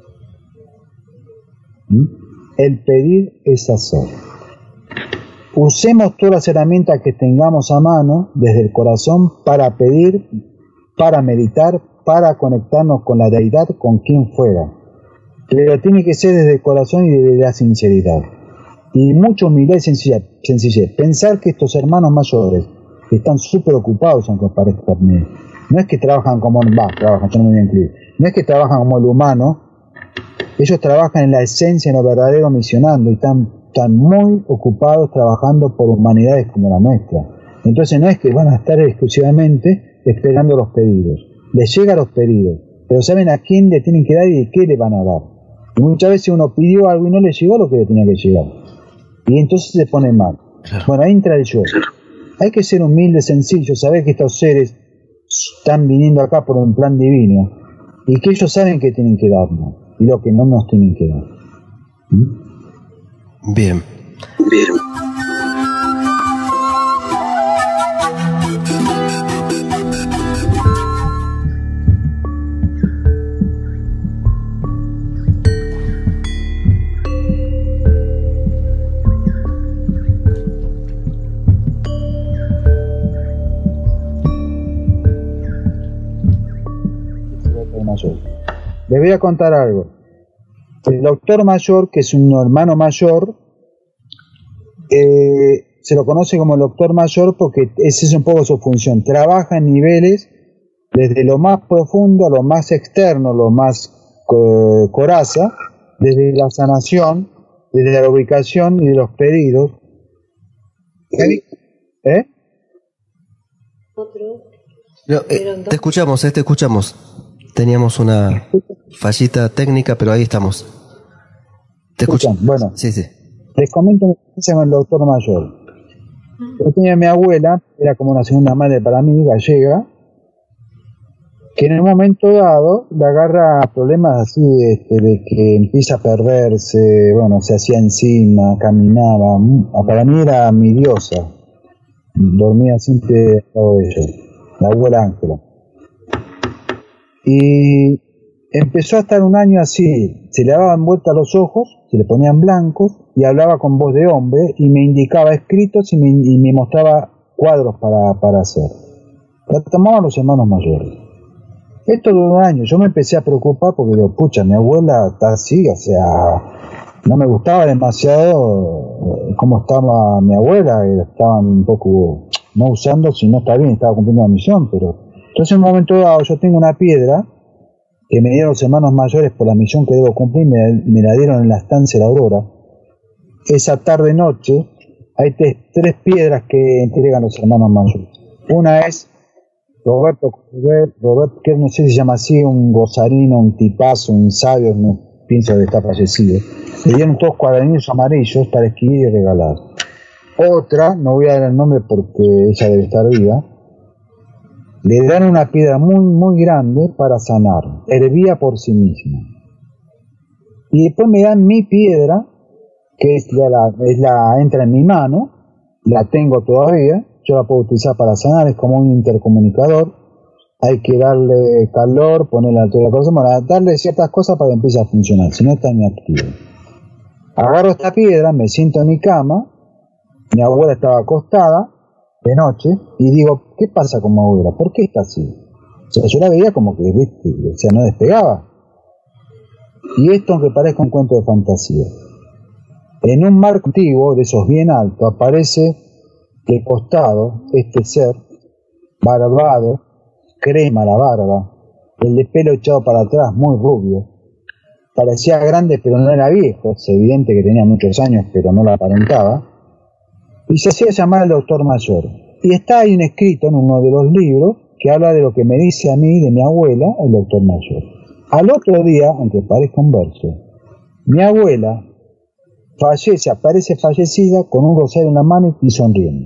¿Mm? El pedir es hacer. Usemos todas las herramientas que tengamos a mano desde el corazón para pedir, para meditar, para conectarnos con la deidad, con quien fuera. Pero tiene que ser desde el corazón y desde la sinceridad. Y mucha humildad y sencillez. sencillez. Pensar que estos hermanos mayores están súper ocupados, aunque parezca bien. No es que trabajan como, va, trabajan, yo no me voy a incluir. No es que trabajan como el humano. Ellos trabajan en la esencia, en lo verdadero, misionando, y están, están muy ocupados trabajando por humanidades como la nuestra. Entonces no es que van a estar exclusivamente esperando los pedidos. Les llegan los pedidos, pero saben a quién le tienen que dar y de qué le van a dar. Y muchas veces uno pidió algo y no le llegó lo que le tenía que llegar. Y entonces se pone mal. Claro. Bueno, ahí entra el yo. Hay que ser humilde, sencillo, saber que estos seres están viniendo acá por un plan divino y que ellos saben que tienen que darnos y lo que no nos tienen que dar. ¿Mm? Bien. Bien. Les voy a contar algo. El doctor mayor, que es un hermano mayor, eh, se lo conoce como el doctor mayor porque esa es un poco su función. Trabaja en niveles desde lo más profundo a lo más externo, lo más eh, coraza, desde la sanación, desde la ubicación y de los pedidos. ¿Eh? ¿Eh? No, eh, te escuchamos, eh, te escuchamos. Teníamos una fallita técnica, pero ahí estamos. ¿Te escuchan? Bueno, sí, sí. Les comento una experiencia con el doctor mayor. Yo tenía a mi abuela, era como una segunda madre para mí, gallega, que en un momento dado le agarra problemas así, este, de que empieza a perderse, bueno, se hacía encima, caminaba. Para mí era mi diosa. Dormía siempre al lado de ella, la abuela Ángela. Y empezó a estar un año así, se le daban vuelta los ojos, se le ponían blancos y hablaba con voz de hombre y me indicaba escritos y me, y me mostraba cuadros para, para hacer. La tomaban los hermanos mayores. Esto duró un año, yo me empecé a preocupar porque digo, pucha, mi abuela está así, o sea, no me gustaba demasiado cómo estaba mi abuela, estaban un poco, no usando, si no está bien, estaba cumpliendo una misión, pero... Entonces en un momento dado yo tengo una piedra que me dieron los hermanos mayores por la misión que debo cumplir, me, me la dieron en la estancia de la Aurora. Esa tarde noche hay tres, tres piedras que entregan los hermanos mayores. Una es Roberto, Roberto, que no sé si se llama así, un gozarino, un tipazo, un sabio, no pienso que está fallecido. Le dieron todos cuadernillos amarillos para escribir y regalar. Otra, no voy a dar el nombre porque ella debe estar viva, le dan una piedra muy, muy grande para sanar, hervía por sí misma. Y después me dan mi piedra, que es la, es la entra en mi mano, la tengo todavía, yo la puedo utilizar para sanar, es como un intercomunicador, hay que darle calor, ponerle altura a la cosa, bueno, darle ciertas cosas para que empiece a funcionar, si no está inactivo. Agarro esta piedra, me siento en mi cama, mi abuela estaba acostada, de noche, y digo, ¿qué pasa con mi abuela? ¿Por qué está así? O sea, yo la veía como que, viste, o sea, no despegaba. Y esto, aunque parezca un cuento de fantasía, en un marco antiguo, de esos bien altos, aparece de costado este ser, barbado, crema la barba, el de pelo echado para atrás, muy rubio, parecía grande pero no era viejo, es evidente que tenía muchos años pero no lo aparentaba, y se hacía llamar el doctor mayor. Y está ahí un escrito en uno de los libros que habla de lo que me dice a mí, de mi abuela, el doctor mayor. Al otro día, aunque parezca un verso, mi abuela fallece, aparece fallecida con un rosario en la mano y sonriendo.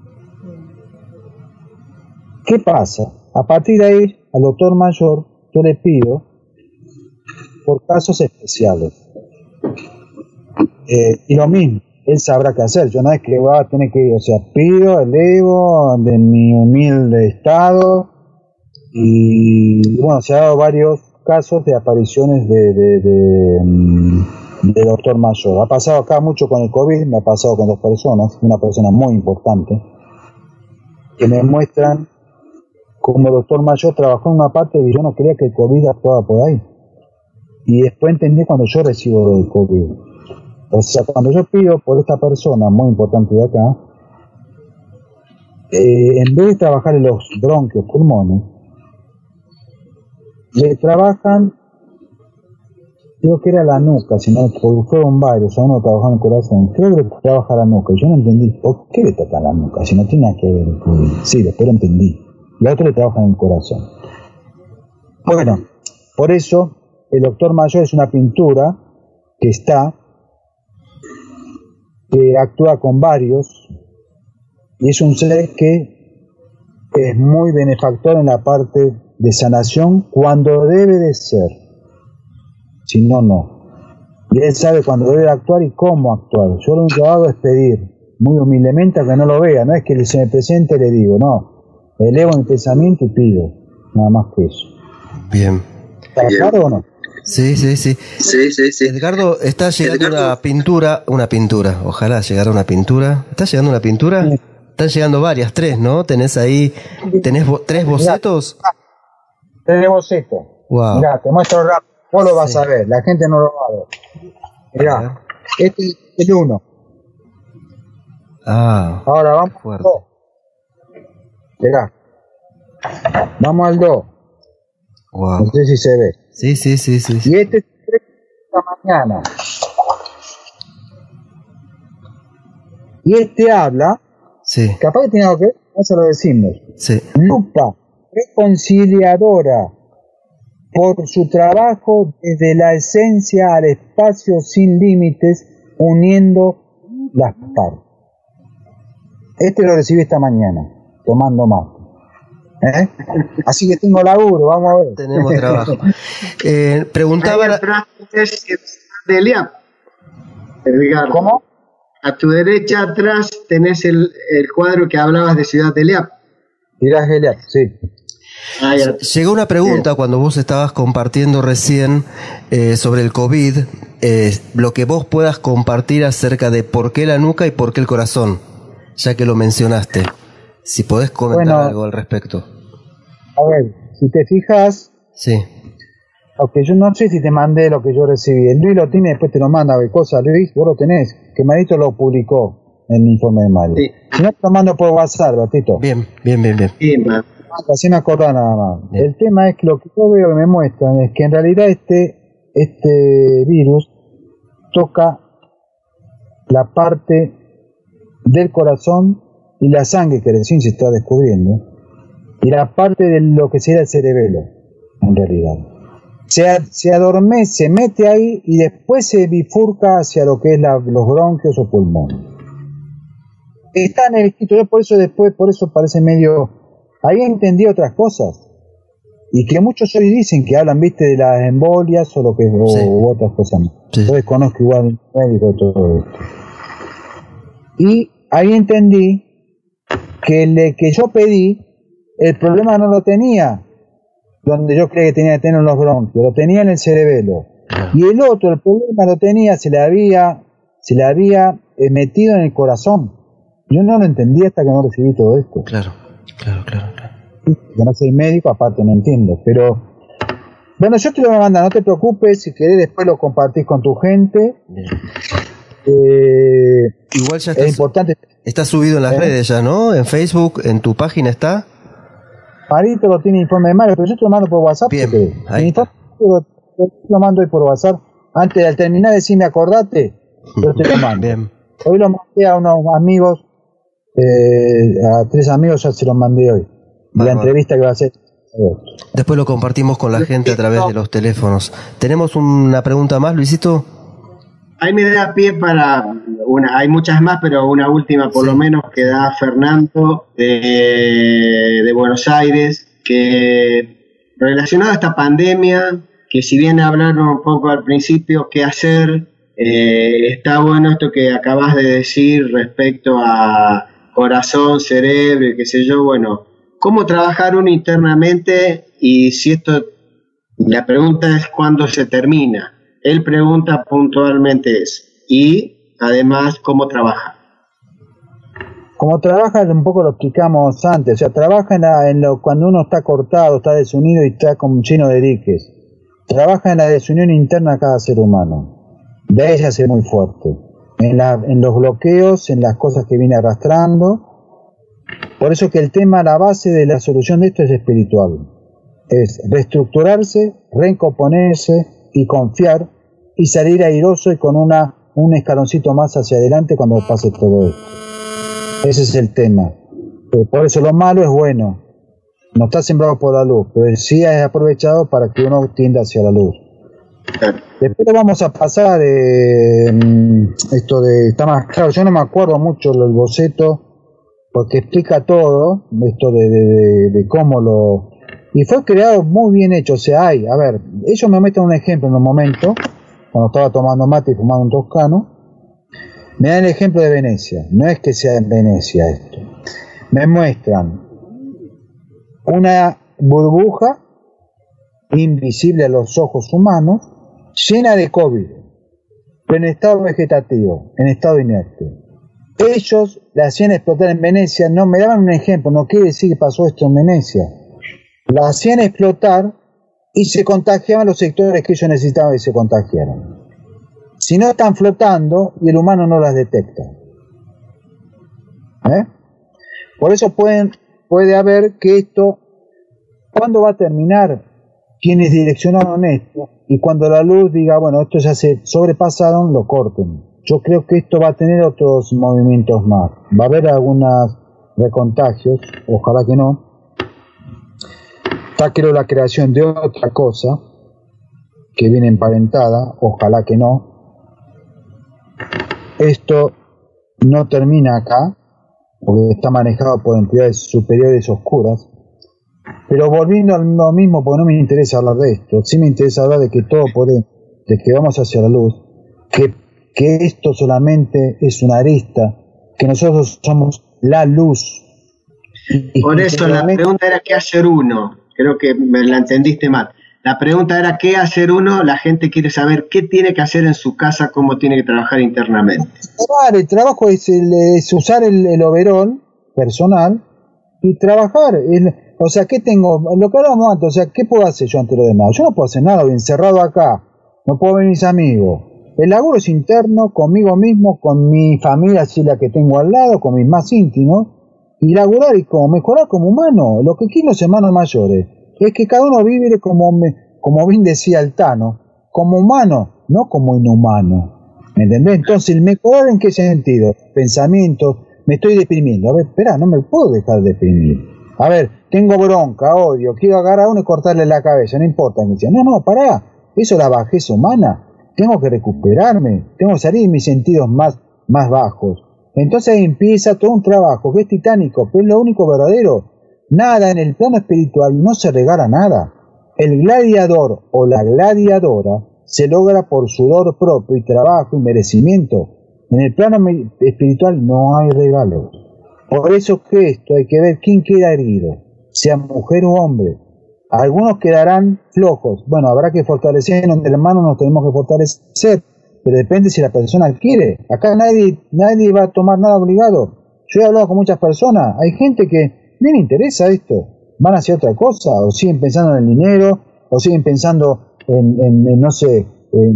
¿Qué pasa? A partir de ahí, al doctor mayor, yo le pido por casos especiales. Eh, y lo mismo, él sabrá qué hacer. Yo no es que va a tener que, o sea, pido, elevo de mi humilde estado. Y bueno, se ha dado varios casos de apariciones de, de, de, de doctor mayor. Ha pasado acá mucho con el COVID, me ha pasado con dos personas, una persona muy importante, que me muestran cómo el doctor mayor trabajó en una parte y yo no creía que el COVID actuaba por ahí. Y después entendí cuando yo recibo el COVID. O sea, cuando yo pido por esta persona muy importante de acá, eh, en vez de trabajar en los bronquios, pulmones, le trabajan, creo que era la nuca, sino porque fueron varios, a uno trabajaba en el corazón, creo que le trabaja la nuca, y yo no entendí, ¿por qué le toca la nuca? Si no tiene nada que ver el COVID. Sí, después lo entendí, y a otro le trabaja en el corazón. Bueno, por eso, el doctor mayor es una pintura que está, que actúa con varios, y es un ser que es muy benefactor en la parte de sanación cuando debe de ser, si no, no. Y él sabe cuando debe actuar y cómo actuar. Yo lo único que hago es pedir, muy humildemente, a que no lo vea, no es que se me presente y le digo, no, elevo mi pensamiento y pido, nada más que eso. Bien. ¿Está claro o no? Sí, sí, sí. Sí, sí, sí. Edgardo, está llegando Edgardo. una pintura, una pintura, ojalá llegara una pintura. ¿Está llegando una pintura? Sí. Están llegando varias, tres, ¿no? ¿Tenés ahí, tenés bo- tres bocetos? Tres bocetos. Wow. Mirá, te muestro rápido. Vos lo vas Sí. a ver, la gente no lo va a ver. Mirá, este es el uno. Ah, Ahora vamos al fuerte. dos. Mirá. Vamos al dos. Wow. No sé si se ve. Sí, sí, sí, sí. sí. Y este es esta mañana. Y este habla, Sí, capaz que tiene algo que ver, no se lo decimos. sí. Lupa reconciliadora por su trabajo desde la esencia al espacio sin límites, uniendo las partes. Este lo recibí esta mañana, tomando mate. ¿Eh? Así que tengo laburo, vamos a ver. Tenemos trabajo. Eh, Ahí preguntaba... atrás es de Eliab, Edgardo. ¿Cómo? A tu derecha atrás tenés el, el cuadro que hablabas de Ciudad de Eliab. Irás Eliab, sí. Ahí atrás. Llegó una pregunta cuando vos estabas compartiendo recién eh, sobre el COVID, eh, lo que vos puedas compartir acerca de por qué la nuca y por qué el corazón, ya que lo mencionaste. Si podés comentar Bueno. algo al respecto. A ver, si te fijas, Sí, aunque yo no sé si te mandé lo que yo recibí. El Luis lo tiene, después te lo manda a ver cosas. Luis, vos lo tenés, que Marito lo publicó en el informe de Mario. Sí. Si no, te lo mando por WhatsApp, Batito. bien, bien, bien, bien. Sí, man. Así me acordás nada más. Bien. El tema es que lo que yo veo que me muestran es que en realidad este, este virus toca la parte del corazón y la sangre que recién se está descubriendo, y la parte de lo que sería el cerebelo, en realidad. Se, a- se adormece, se mete ahí y después se bifurca hacia lo que es la- los bronquios o pulmones. Está en el escrito, yo por eso después, por eso parece medio... Ahí entendí otras cosas. Y que muchos hoy dicen que hablan, viste, de las embolias o lo que o, Sí. u otras cosas más. Sí. Yo desconozco igual médico y todo esto. Y ahí entendí que el que yo pedí, el problema no lo tenía donde yo creía que tenía que tener los bronquios, lo tenía en el cerebelo. Y el otro, el problema lo tenía, se le había, se le había eh, metido en el corazón. Yo no lo entendí hasta que no recibí todo esto. Claro, claro, claro, claro. Yo no soy médico, aparte no entiendo, pero bueno, yo te lo voy a mandar, no te preocupes, si querés después lo compartís con tu gente. Bien. Eh, Igual ya es está, importante. está subido en las ¿Eh? redes ya, ¿no? En Facebook, en tu página está. Marito lo tiene informe de Mario, pero yo te lo mando por WhatsApp. Bien, si querés. ahí Mi está. informe lo, lo mando hoy por WhatsApp. Antes de al terminar, decime, acordate, yo te lo mando. Bien, Hoy lo mandé a unos amigos, eh, a tres amigos ya se los mandé hoy. De la Bárbaro. entrevista que va a hacer Después lo compartimos con la gente a través de los teléfonos. ¿Tenemos una pregunta más, Luisito? Ahí me da pie para una, hay muchas más, pero una última por sí. Lo menos que da Fernando de, de Buenos Aires, que relacionado a esta pandemia, que si bien hablaron un poco al principio qué hacer, eh, está bueno esto que acabas de decir respecto a corazón, cerebro y qué sé yo, bueno, ¿cómo trabajar uno internamente? Y si esto, la pregunta es ¿cuándo se termina? Él pregunta puntualmente eso. Y además, ¿cómo trabaja? Como trabaja, un poco lo explicamos antes. O sea, trabaja en, la, en lo, cuando uno está cortado, está desunido y está como lleno de diques. Trabaja en la desunión interna de cada ser humano. De ella se hace muy fuerte. En, la, en los bloqueos, en las cosas que viene arrastrando. Por eso que el tema, la base de la solución de esto es espiritual. Es reestructurarse, recomponerse y confiar y salir airoso y con una un escaloncito más hacia adelante cuando pase todo esto. Ese es el tema. Por eso lo malo es bueno. No está sembrado por la luz, pero sí es aprovechado para que uno tienda hacia la luz. Después vamos a pasar eh, esto de... Está más claro, yo no me acuerdo mucho del boceto, porque explica todo, esto de, de, de, de cómo lo... Y fue creado muy bien hecho, o sea, hay, a ver, ellos me meten un ejemplo en un momento, cuando estaba tomando mate y fumando un toscano, me dan el ejemplo de Venecia, no es que sea en Venecia esto, me muestran una burbuja invisible a los ojos humanos, llena de COVID, pero en estado vegetativo, en estado inerte. Ellos la hacían explotar en Venecia, no me daban un ejemplo, no quiere decir que pasó esto en Venecia. La hacían explotar y se contagiaban los sectores que ellos necesitaban que se contagiaran. Si no están flotando y el humano no las detecta. ¿Eh? Por eso pueden, puede haber que esto, ¿cuándo va a terminar? Quienes direccionaron esto y cuando la luz diga, bueno, esto ya se sobrepasaron, lo corten. Yo creo que esto va a tener otros movimientos más. Va a haber algunos recontagios, ojalá que no. Está creo la creación de otra cosa que viene emparentada, ojalá que no. Esto no termina acá, porque está manejado por entidades superiores oscuras. Pero volviendo a lo mismo, porque no me interesa hablar de esto, sí me interesa hablar de que todo puede, de que vamos hacia la luz, que, que esto solamente es una arista, que nosotros somos la luz. Y, por eso la pregunta era ¿qué hacer uno? Creo que me la entendiste mal. La pregunta era ¿qué hacer uno? La gente quiere saber qué tiene que hacer en su casa, cómo tiene que trabajar internamente. Claro, el trabajo es, el, es usar el, el overall personal y trabajar. El, o sea, ¿qué tengo? Lo que hablábamos antes, o sea, ¿qué puedo hacer yo ante lo demás? Yo no puedo hacer nada, encerrado acá. No puedo ver mis amigos. El laburo es interno, conmigo mismo, con mi familia, así la que tengo al lado, con mis más íntimos. Y laburar y como mejorar como humano. Lo que quieren los hermanos mayores es que cada uno vive como, como bien decía Altano, como humano, no como inhumano. ¿Me entendés? Entonces, el mejorar ¿en qué sentido? Pensamientos, me estoy deprimiendo. A ver, espera, no me puedo dejar deprimir. A ver, tengo bronca, odio, quiero agarrar a uno y cortarle la cabeza, no importa. Me dice, no, no, pará, eso es la bajeza humana. Tengo que recuperarme, tengo que salir de mis sentidos más, más bajos. Entonces empieza todo un trabajo que es titánico, pero es lo único verdadero. Nada en el plano espiritual, no se regala nada. El gladiador o la gladiadora se logra por sudor propio y trabajo y merecimiento. En el plano espiritual no hay regalos. Por eso que esto hay que ver quién queda herido, sea mujer o hombre. Algunos quedarán flojos. Bueno, habrá que fortalecer, en el hermano nos tenemos que fortalecer. Pero depende si la persona quiere. Acá nadie nadie va a tomar nada obligado. Yo he hablado con muchas personas. Hay gente que no le interesa esto. Van hacia otra cosa. O siguen pensando en el dinero. O siguen pensando en, en, en no sé,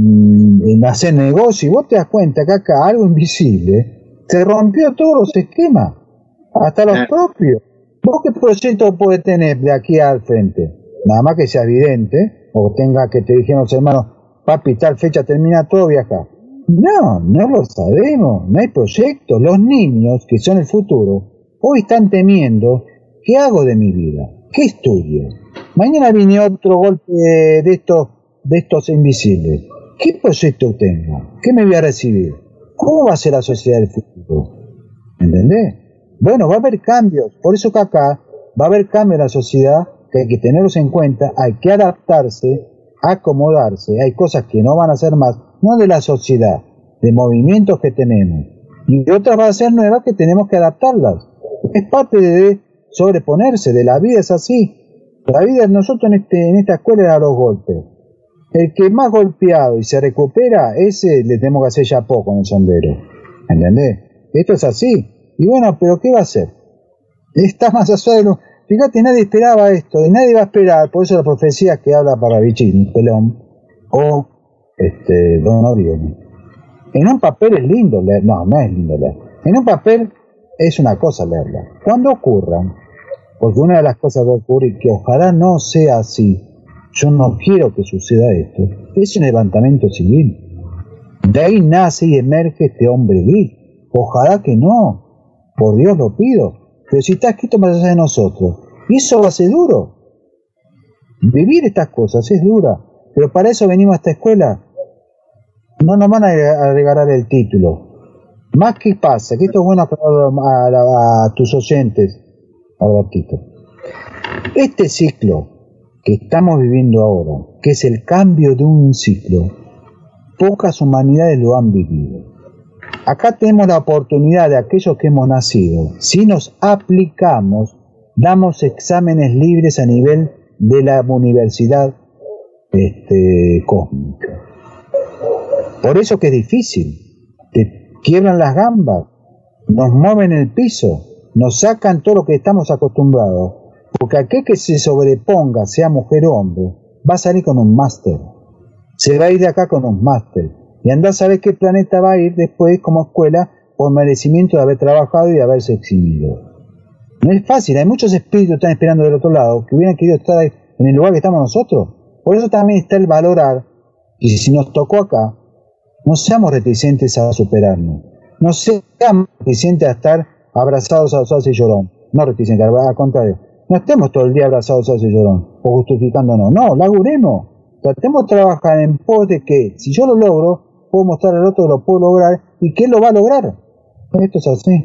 en, en hacer negocio. Y vos te das cuenta que acá algo invisible te rompió todos los esquemas. Hasta los propios. ¿Vos qué proyecto podés tener de aquí al frente? Nada más que sea evidente. O tenga que te dijeron los hermanos, papi, tal fecha termina todo, viajar. No, no lo sabemos, no hay proyectos. Los niños, que son el futuro, hoy están temiendo, ¿qué hago de mi vida? ¿Qué estudio? Mañana viene otro golpe de estos, de estos invisibles. ¿Qué proyecto tengo? ¿Qué me voy a recibir? ¿Cómo va a ser la sociedad del futuro? ¿Entendés? Bueno, va a haber cambios. Por eso que acá va a haber cambios en la sociedad que hay que tenerlos en cuenta, hay que adaptarse, acomodarse. Hay cosas que no van a ser más, no de la sociedad, de movimientos que tenemos. Y otras van a ser nuevas que tenemos que adaptarlas. Es parte de sobreponerse, de la vida es así. La vida, nosotros en, este, en esta escuela da los golpes. El que más golpeado y se recupera, ese le tenemos que hacer ya poco en el sombrero. ¿Entendés? Esto es así. Y bueno, pero ¿qué va a hacer? Está más allá de lo... Fíjate, nadie esperaba esto, y nadie va a esperar, por eso la profecía que habla para Bichín, Pelón, o este, Don Orione. En un papel es lindo leer, no, no es lindo leer. En un papel es una cosa leerla. Cuando ocurran, porque una de las cosas que ocurre y que ojalá no sea así, yo no quiero que suceda esto, es un levantamiento civil. De ahí nace y emerge este hombre vil. Ojalá que no, por Dios lo pido. Pero si está escrito más allá de nosotros, y eso va a ser duro. Vivir estas cosas es dura, pero para eso venimos a esta escuela. No nos van a regalar el título. Más que pasa, que esto es bueno a, a, a tus oyentes, Albertito. Este ciclo que estamos viviendo ahora, que es el cambio de un ciclo, pocas humanidades lo han vivido. Acá tenemos la oportunidad de aquellos que hemos nacido, si nos aplicamos, damos exámenes libres a nivel de la universidad este, cósmica. Por eso que es difícil, te quiebran las gambas, nos mueven el piso, nos sacan todo lo que estamos acostumbrados, porque aquel que se sobreponga, sea mujer o hombre, va a salir con un máster, se va a ir de acá con un máster. Y andá a saber qué planeta va a ir después como escuela por merecimiento de haber trabajado y de haberse exhibido. No es fácil, hay muchos espíritus que están esperando del otro lado, que hubieran querido estar ahí, en el lugar que estamos nosotros. Por eso también está el valorar, y si nos tocó acá, no seamos reticentes a superarnos. No seamos reticentes a estar abrazados a Sauce y Llorón. No reticentes, al contrario. No estemos todo el día abrazados a Sauce y Llorón, o justificándonos. No, laburemos. Tratemos de trabajar en pos de que, si yo lo logro, puedo mostrar al otro que lo puedo lograr y que él lo va a lograr. Esto es así.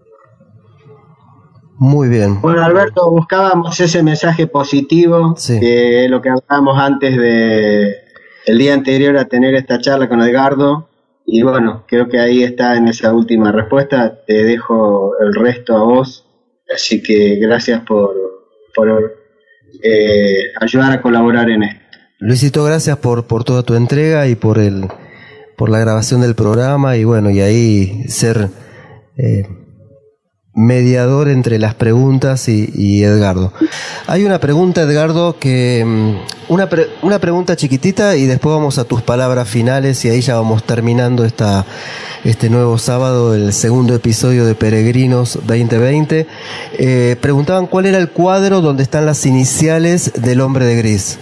Muy bien. Bueno, Alberto, buscábamos ese mensaje positivo, sí, que es lo que hablábamos antes de el día anterior a tener esta charla con Edgardo, y bueno, creo que ahí está en esa última respuesta. Te dejo el resto a vos, así que gracias por, por eh, ayudar a colaborar en esto. Luisito, gracias por, por toda tu entrega y por el por la grabación del programa, y bueno, y ahí ser eh, mediador entre las preguntas y, y Edgardo. Hay una pregunta, Edgardo, que una, pre, una pregunta chiquitita y después vamos a tus palabras finales, y ahí ya vamos terminando esta, este nuevo sábado, el segundo episodio de Peregrinos veinte veinte. Eh, preguntaban cuál era el cuadro donde están las iniciales del Hombre de Gris.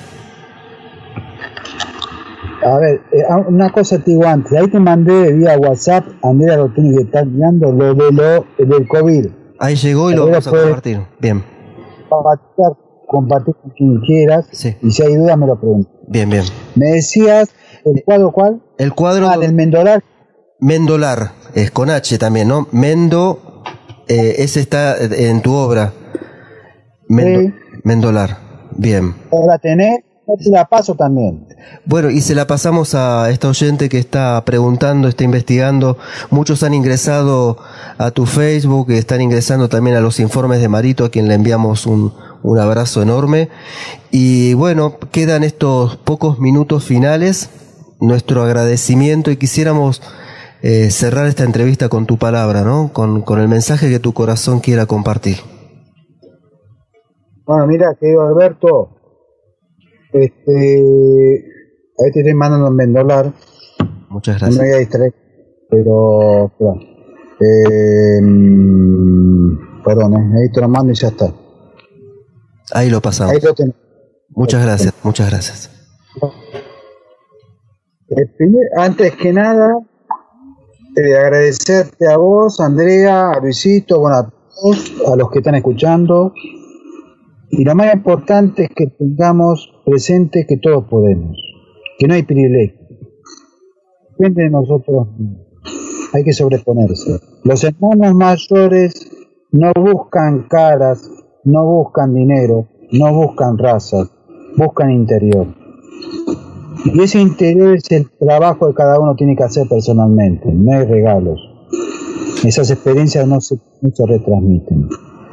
A ver, eh, una cosa te digo antes, ahí te mandé vía WhatsApp, Andrea lo tiene que estar mirando, lo de lo del COVID. Ahí llegó y lo vamos a compartir. Bien. Compartir, compartir con quien quieras, sí, y si hay dudas me lo pregunto. Bien, bien. Me decías, ¿el cuadro cuál? El cuadro... Ah, del Mendolar. Mendolar, es con H también, ¿no? Mendo, eh, ese está en tu obra. Mendo, sí. Mendolar, bien. ¿La tenés? Te la paso también. Bueno, y se la pasamos a esta oyente que está preguntando, está investigando. Muchos han ingresado a tu Facebook, están ingresando también a los informes de Marito, a quien le enviamos un, un abrazo enorme. Y bueno, quedan estos pocos minutos finales, nuestro agradecimiento, y quisiéramos eh, cerrar esta entrevista con tu palabra, ¿no? Con, con el mensaje que tu corazón quiera compartir. Bueno, mira, querido Alberto, Este, ahí te estoy mandando en Mendolar. Muchas gracias. No me voy a distraer, pero, pero eh, perdón, eh, ahí te lo mando y ya está. Ahí lo pasamos. Ahí lo tenés. Muchas gracias, muchas gracias. Eh, primer, antes que nada, eh, agradecerte a vos, Andrea, a Luisito, bueno, a todos, a los que están escuchando. Y lo más importante es que tengamos presente que todos podemos, que no hay privilegio. Depende de nosotros mismos. Hay que sobreponerse. Los hermanos mayores no buscan caras, no buscan dinero, no buscan razas, buscan interior. Y ese interior es el trabajo que cada uno tiene que hacer personalmente, no hay regalos. Esas experiencias no se, no se retransmiten.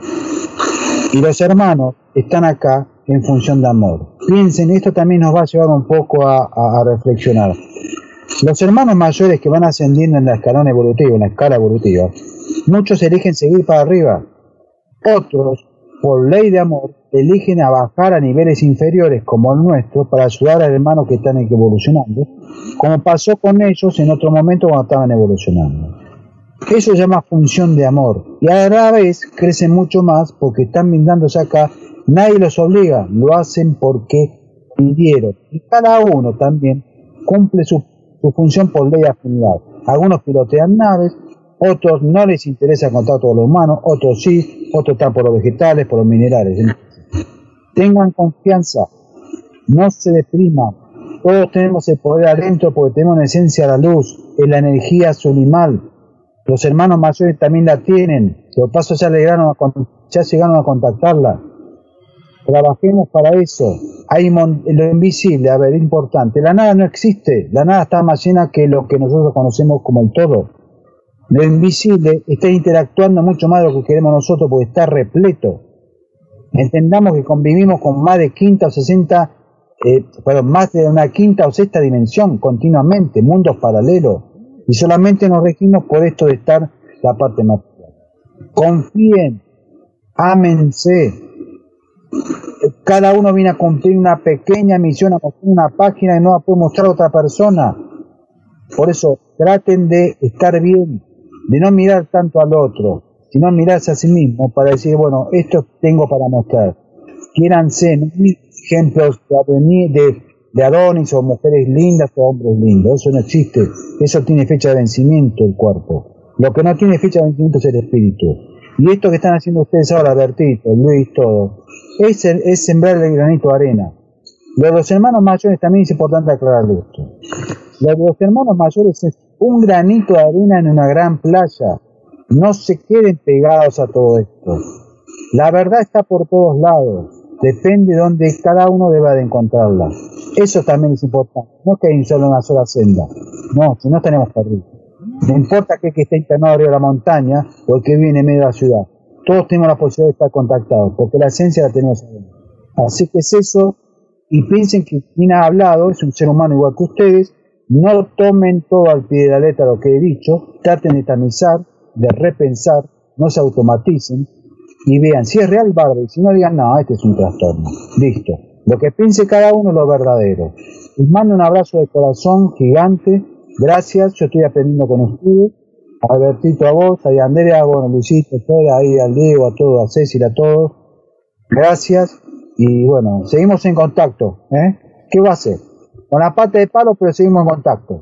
Y los hermanos están acá en función de amor. Piensen, esto también nos va a llevar un poco a, a, a reflexionar. Los hermanos mayores que van ascendiendo en la escalón evolutivo, en la escala evolutiva, muchos eligen seguir para arriba. Otros, por ley de amor, eligen a bajar a niveles inferiores como el nuestro para ayudar a hermanos que están evolucionando, como pasó con ellos en otro momento cuando estaban evolucionando. Eso se llama función de amor, y a la vez crecen mucho más porque están brindándose acá, nadie los obliga, lo hacen porque pidieron, y cada uno también cumple su, su función por ley de afinidad. Algunos pilotean naves, otros no les interesa el contacto con los humanos, otros sí, otros están por los vegetales, por los minerales. Tengan confianza, no se depriman, todos tenemos el poder adentro porque tenemos en esencia la luz, es la energía sublimal. Los hermanos mayores también la tienen, los pasos ya llegaron a, ya llegaron a contactarla. Trabajemos para eso. Hay lo invisible, a ver, es importante. La nada no existe, la nada está más llena que lo que nosotros conocemos como el todo. Lo invisible está interactuando mucho más de lo que queremos nosotros porque está repleto. Entendamos que convivimos con más de quinta o sesenta, eh, perdón, más de una quinta o sexta dimensión continuamente, mundos paralelos. Y solamente nos regimos por esto de estar la parte material. Confíen, ámense. Cada uno viene a cumplir una pequeña misión, a mostrar una página y no la puede mostrar a otra persona. Por eso traten de estar bien, de no mirar tanto al otro, sino mirarse a sí mismo para decir, bueno, esto tengo para mostrar. Quiéranse, no hay ejemplos de, de, de Adonis o mujeres lindas o hombres lindos, eso no existe. Eso tiene fecha de vencimiento el cuerpo. Lo que no tiene fecha de vencimiento es el espíritu. Y esto que están haciendo ustedes ahora, Bertito, Luis, todo, es, el, es sembrar el granito de arena. Lo de los hermanos mayores también es importante aclararlo esto. Lo de los hermanos mayores es un granito de arena en una gran playa. No se queden pegados a todo esto. La verdad está por todos lados. Depende de donde cada uno deba de encontrarla. Eso también es importante. No es que hay solo una sola senda. No, si no tenemos perdido. No importa que, que esté internado arriba de la montaña o que viene en medio de la ciudad. Todos tenemos la posibilidad de estar contactados, porque la esencia la tenemos adentro. Así que es eso, y piensen que quien ha hablado es un ser humano igual que ustedes. No tomen todo al pie de la letra lo que he dicho, traten de tamizar, de repensar, no se automaticen, y vean si es real, bárbaro, y si no digan, no, este es un trastorno. Listo. Lo que piense cada uno es lo verdadero. Les mando un abrazo de corazón gigante. Gracias, yo estoy aprendiendo con ustedes. A Albertito, a vos, a Andrea, bueno, Luisito, ahí al Diego, a todos, a Cecil, a todos. Gracias. Y bueno, seguimos en contacto. ¿eh? ¿Qué va a hacer? Con la pata de palo, pero seguimos en contacto.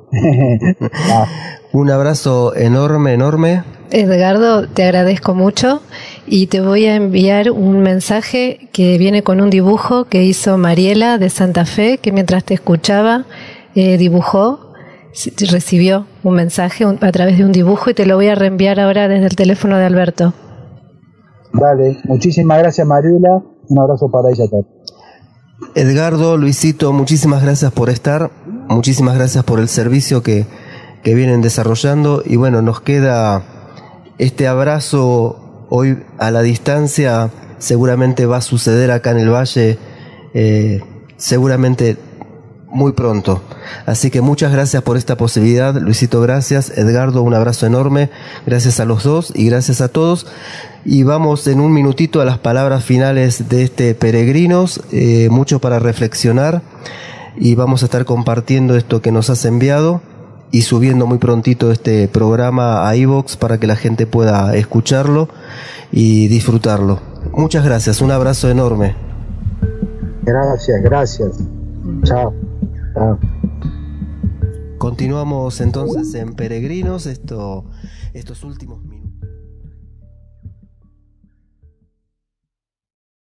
ah. Un abrazo enorme, enorme. Edgardo, te agradezco mucho y te voy a enviar un mensaje que viene con un dibujo que hizo Mariela de Santa Fe, que mientras te escuchaba eh, dibujó, recibió un mensaje a través de un dibujo y te lo voy a reenviar ahora desde el teléfono de Alberto. Dale, muchísimas gracias Mariela, un abrazo para ella también. Edgardo, Luisito, muchísimas gracias por estar, muchísimas gracias por el servicio que, que vienen desarrollando y bueno, nos queda este abrazo hoy a la distancia, seguramente va a suceder acá en el Valle, eh, seguramente muy pronto. Así que muchas gracias por esta posibilidad, Luisito, gracias, Edgardo, un abrazo enorme, gracias a los dos y gracias a todos. Y vamos en un minutito a las palabras finales de este Peregrinos, eh, mucho para reflexionar y vamos a estar compartiendo esto que nos has enviado y subiendo muy prontito este programa a iVoox para que la gente pueda escucharlo y disfrutarlo. Muchas gracias, un abrazo enorme. Gracias, gracias. Chao. Chao. Continuamos entonces en Peregrinos, esto, estos últimos minutos.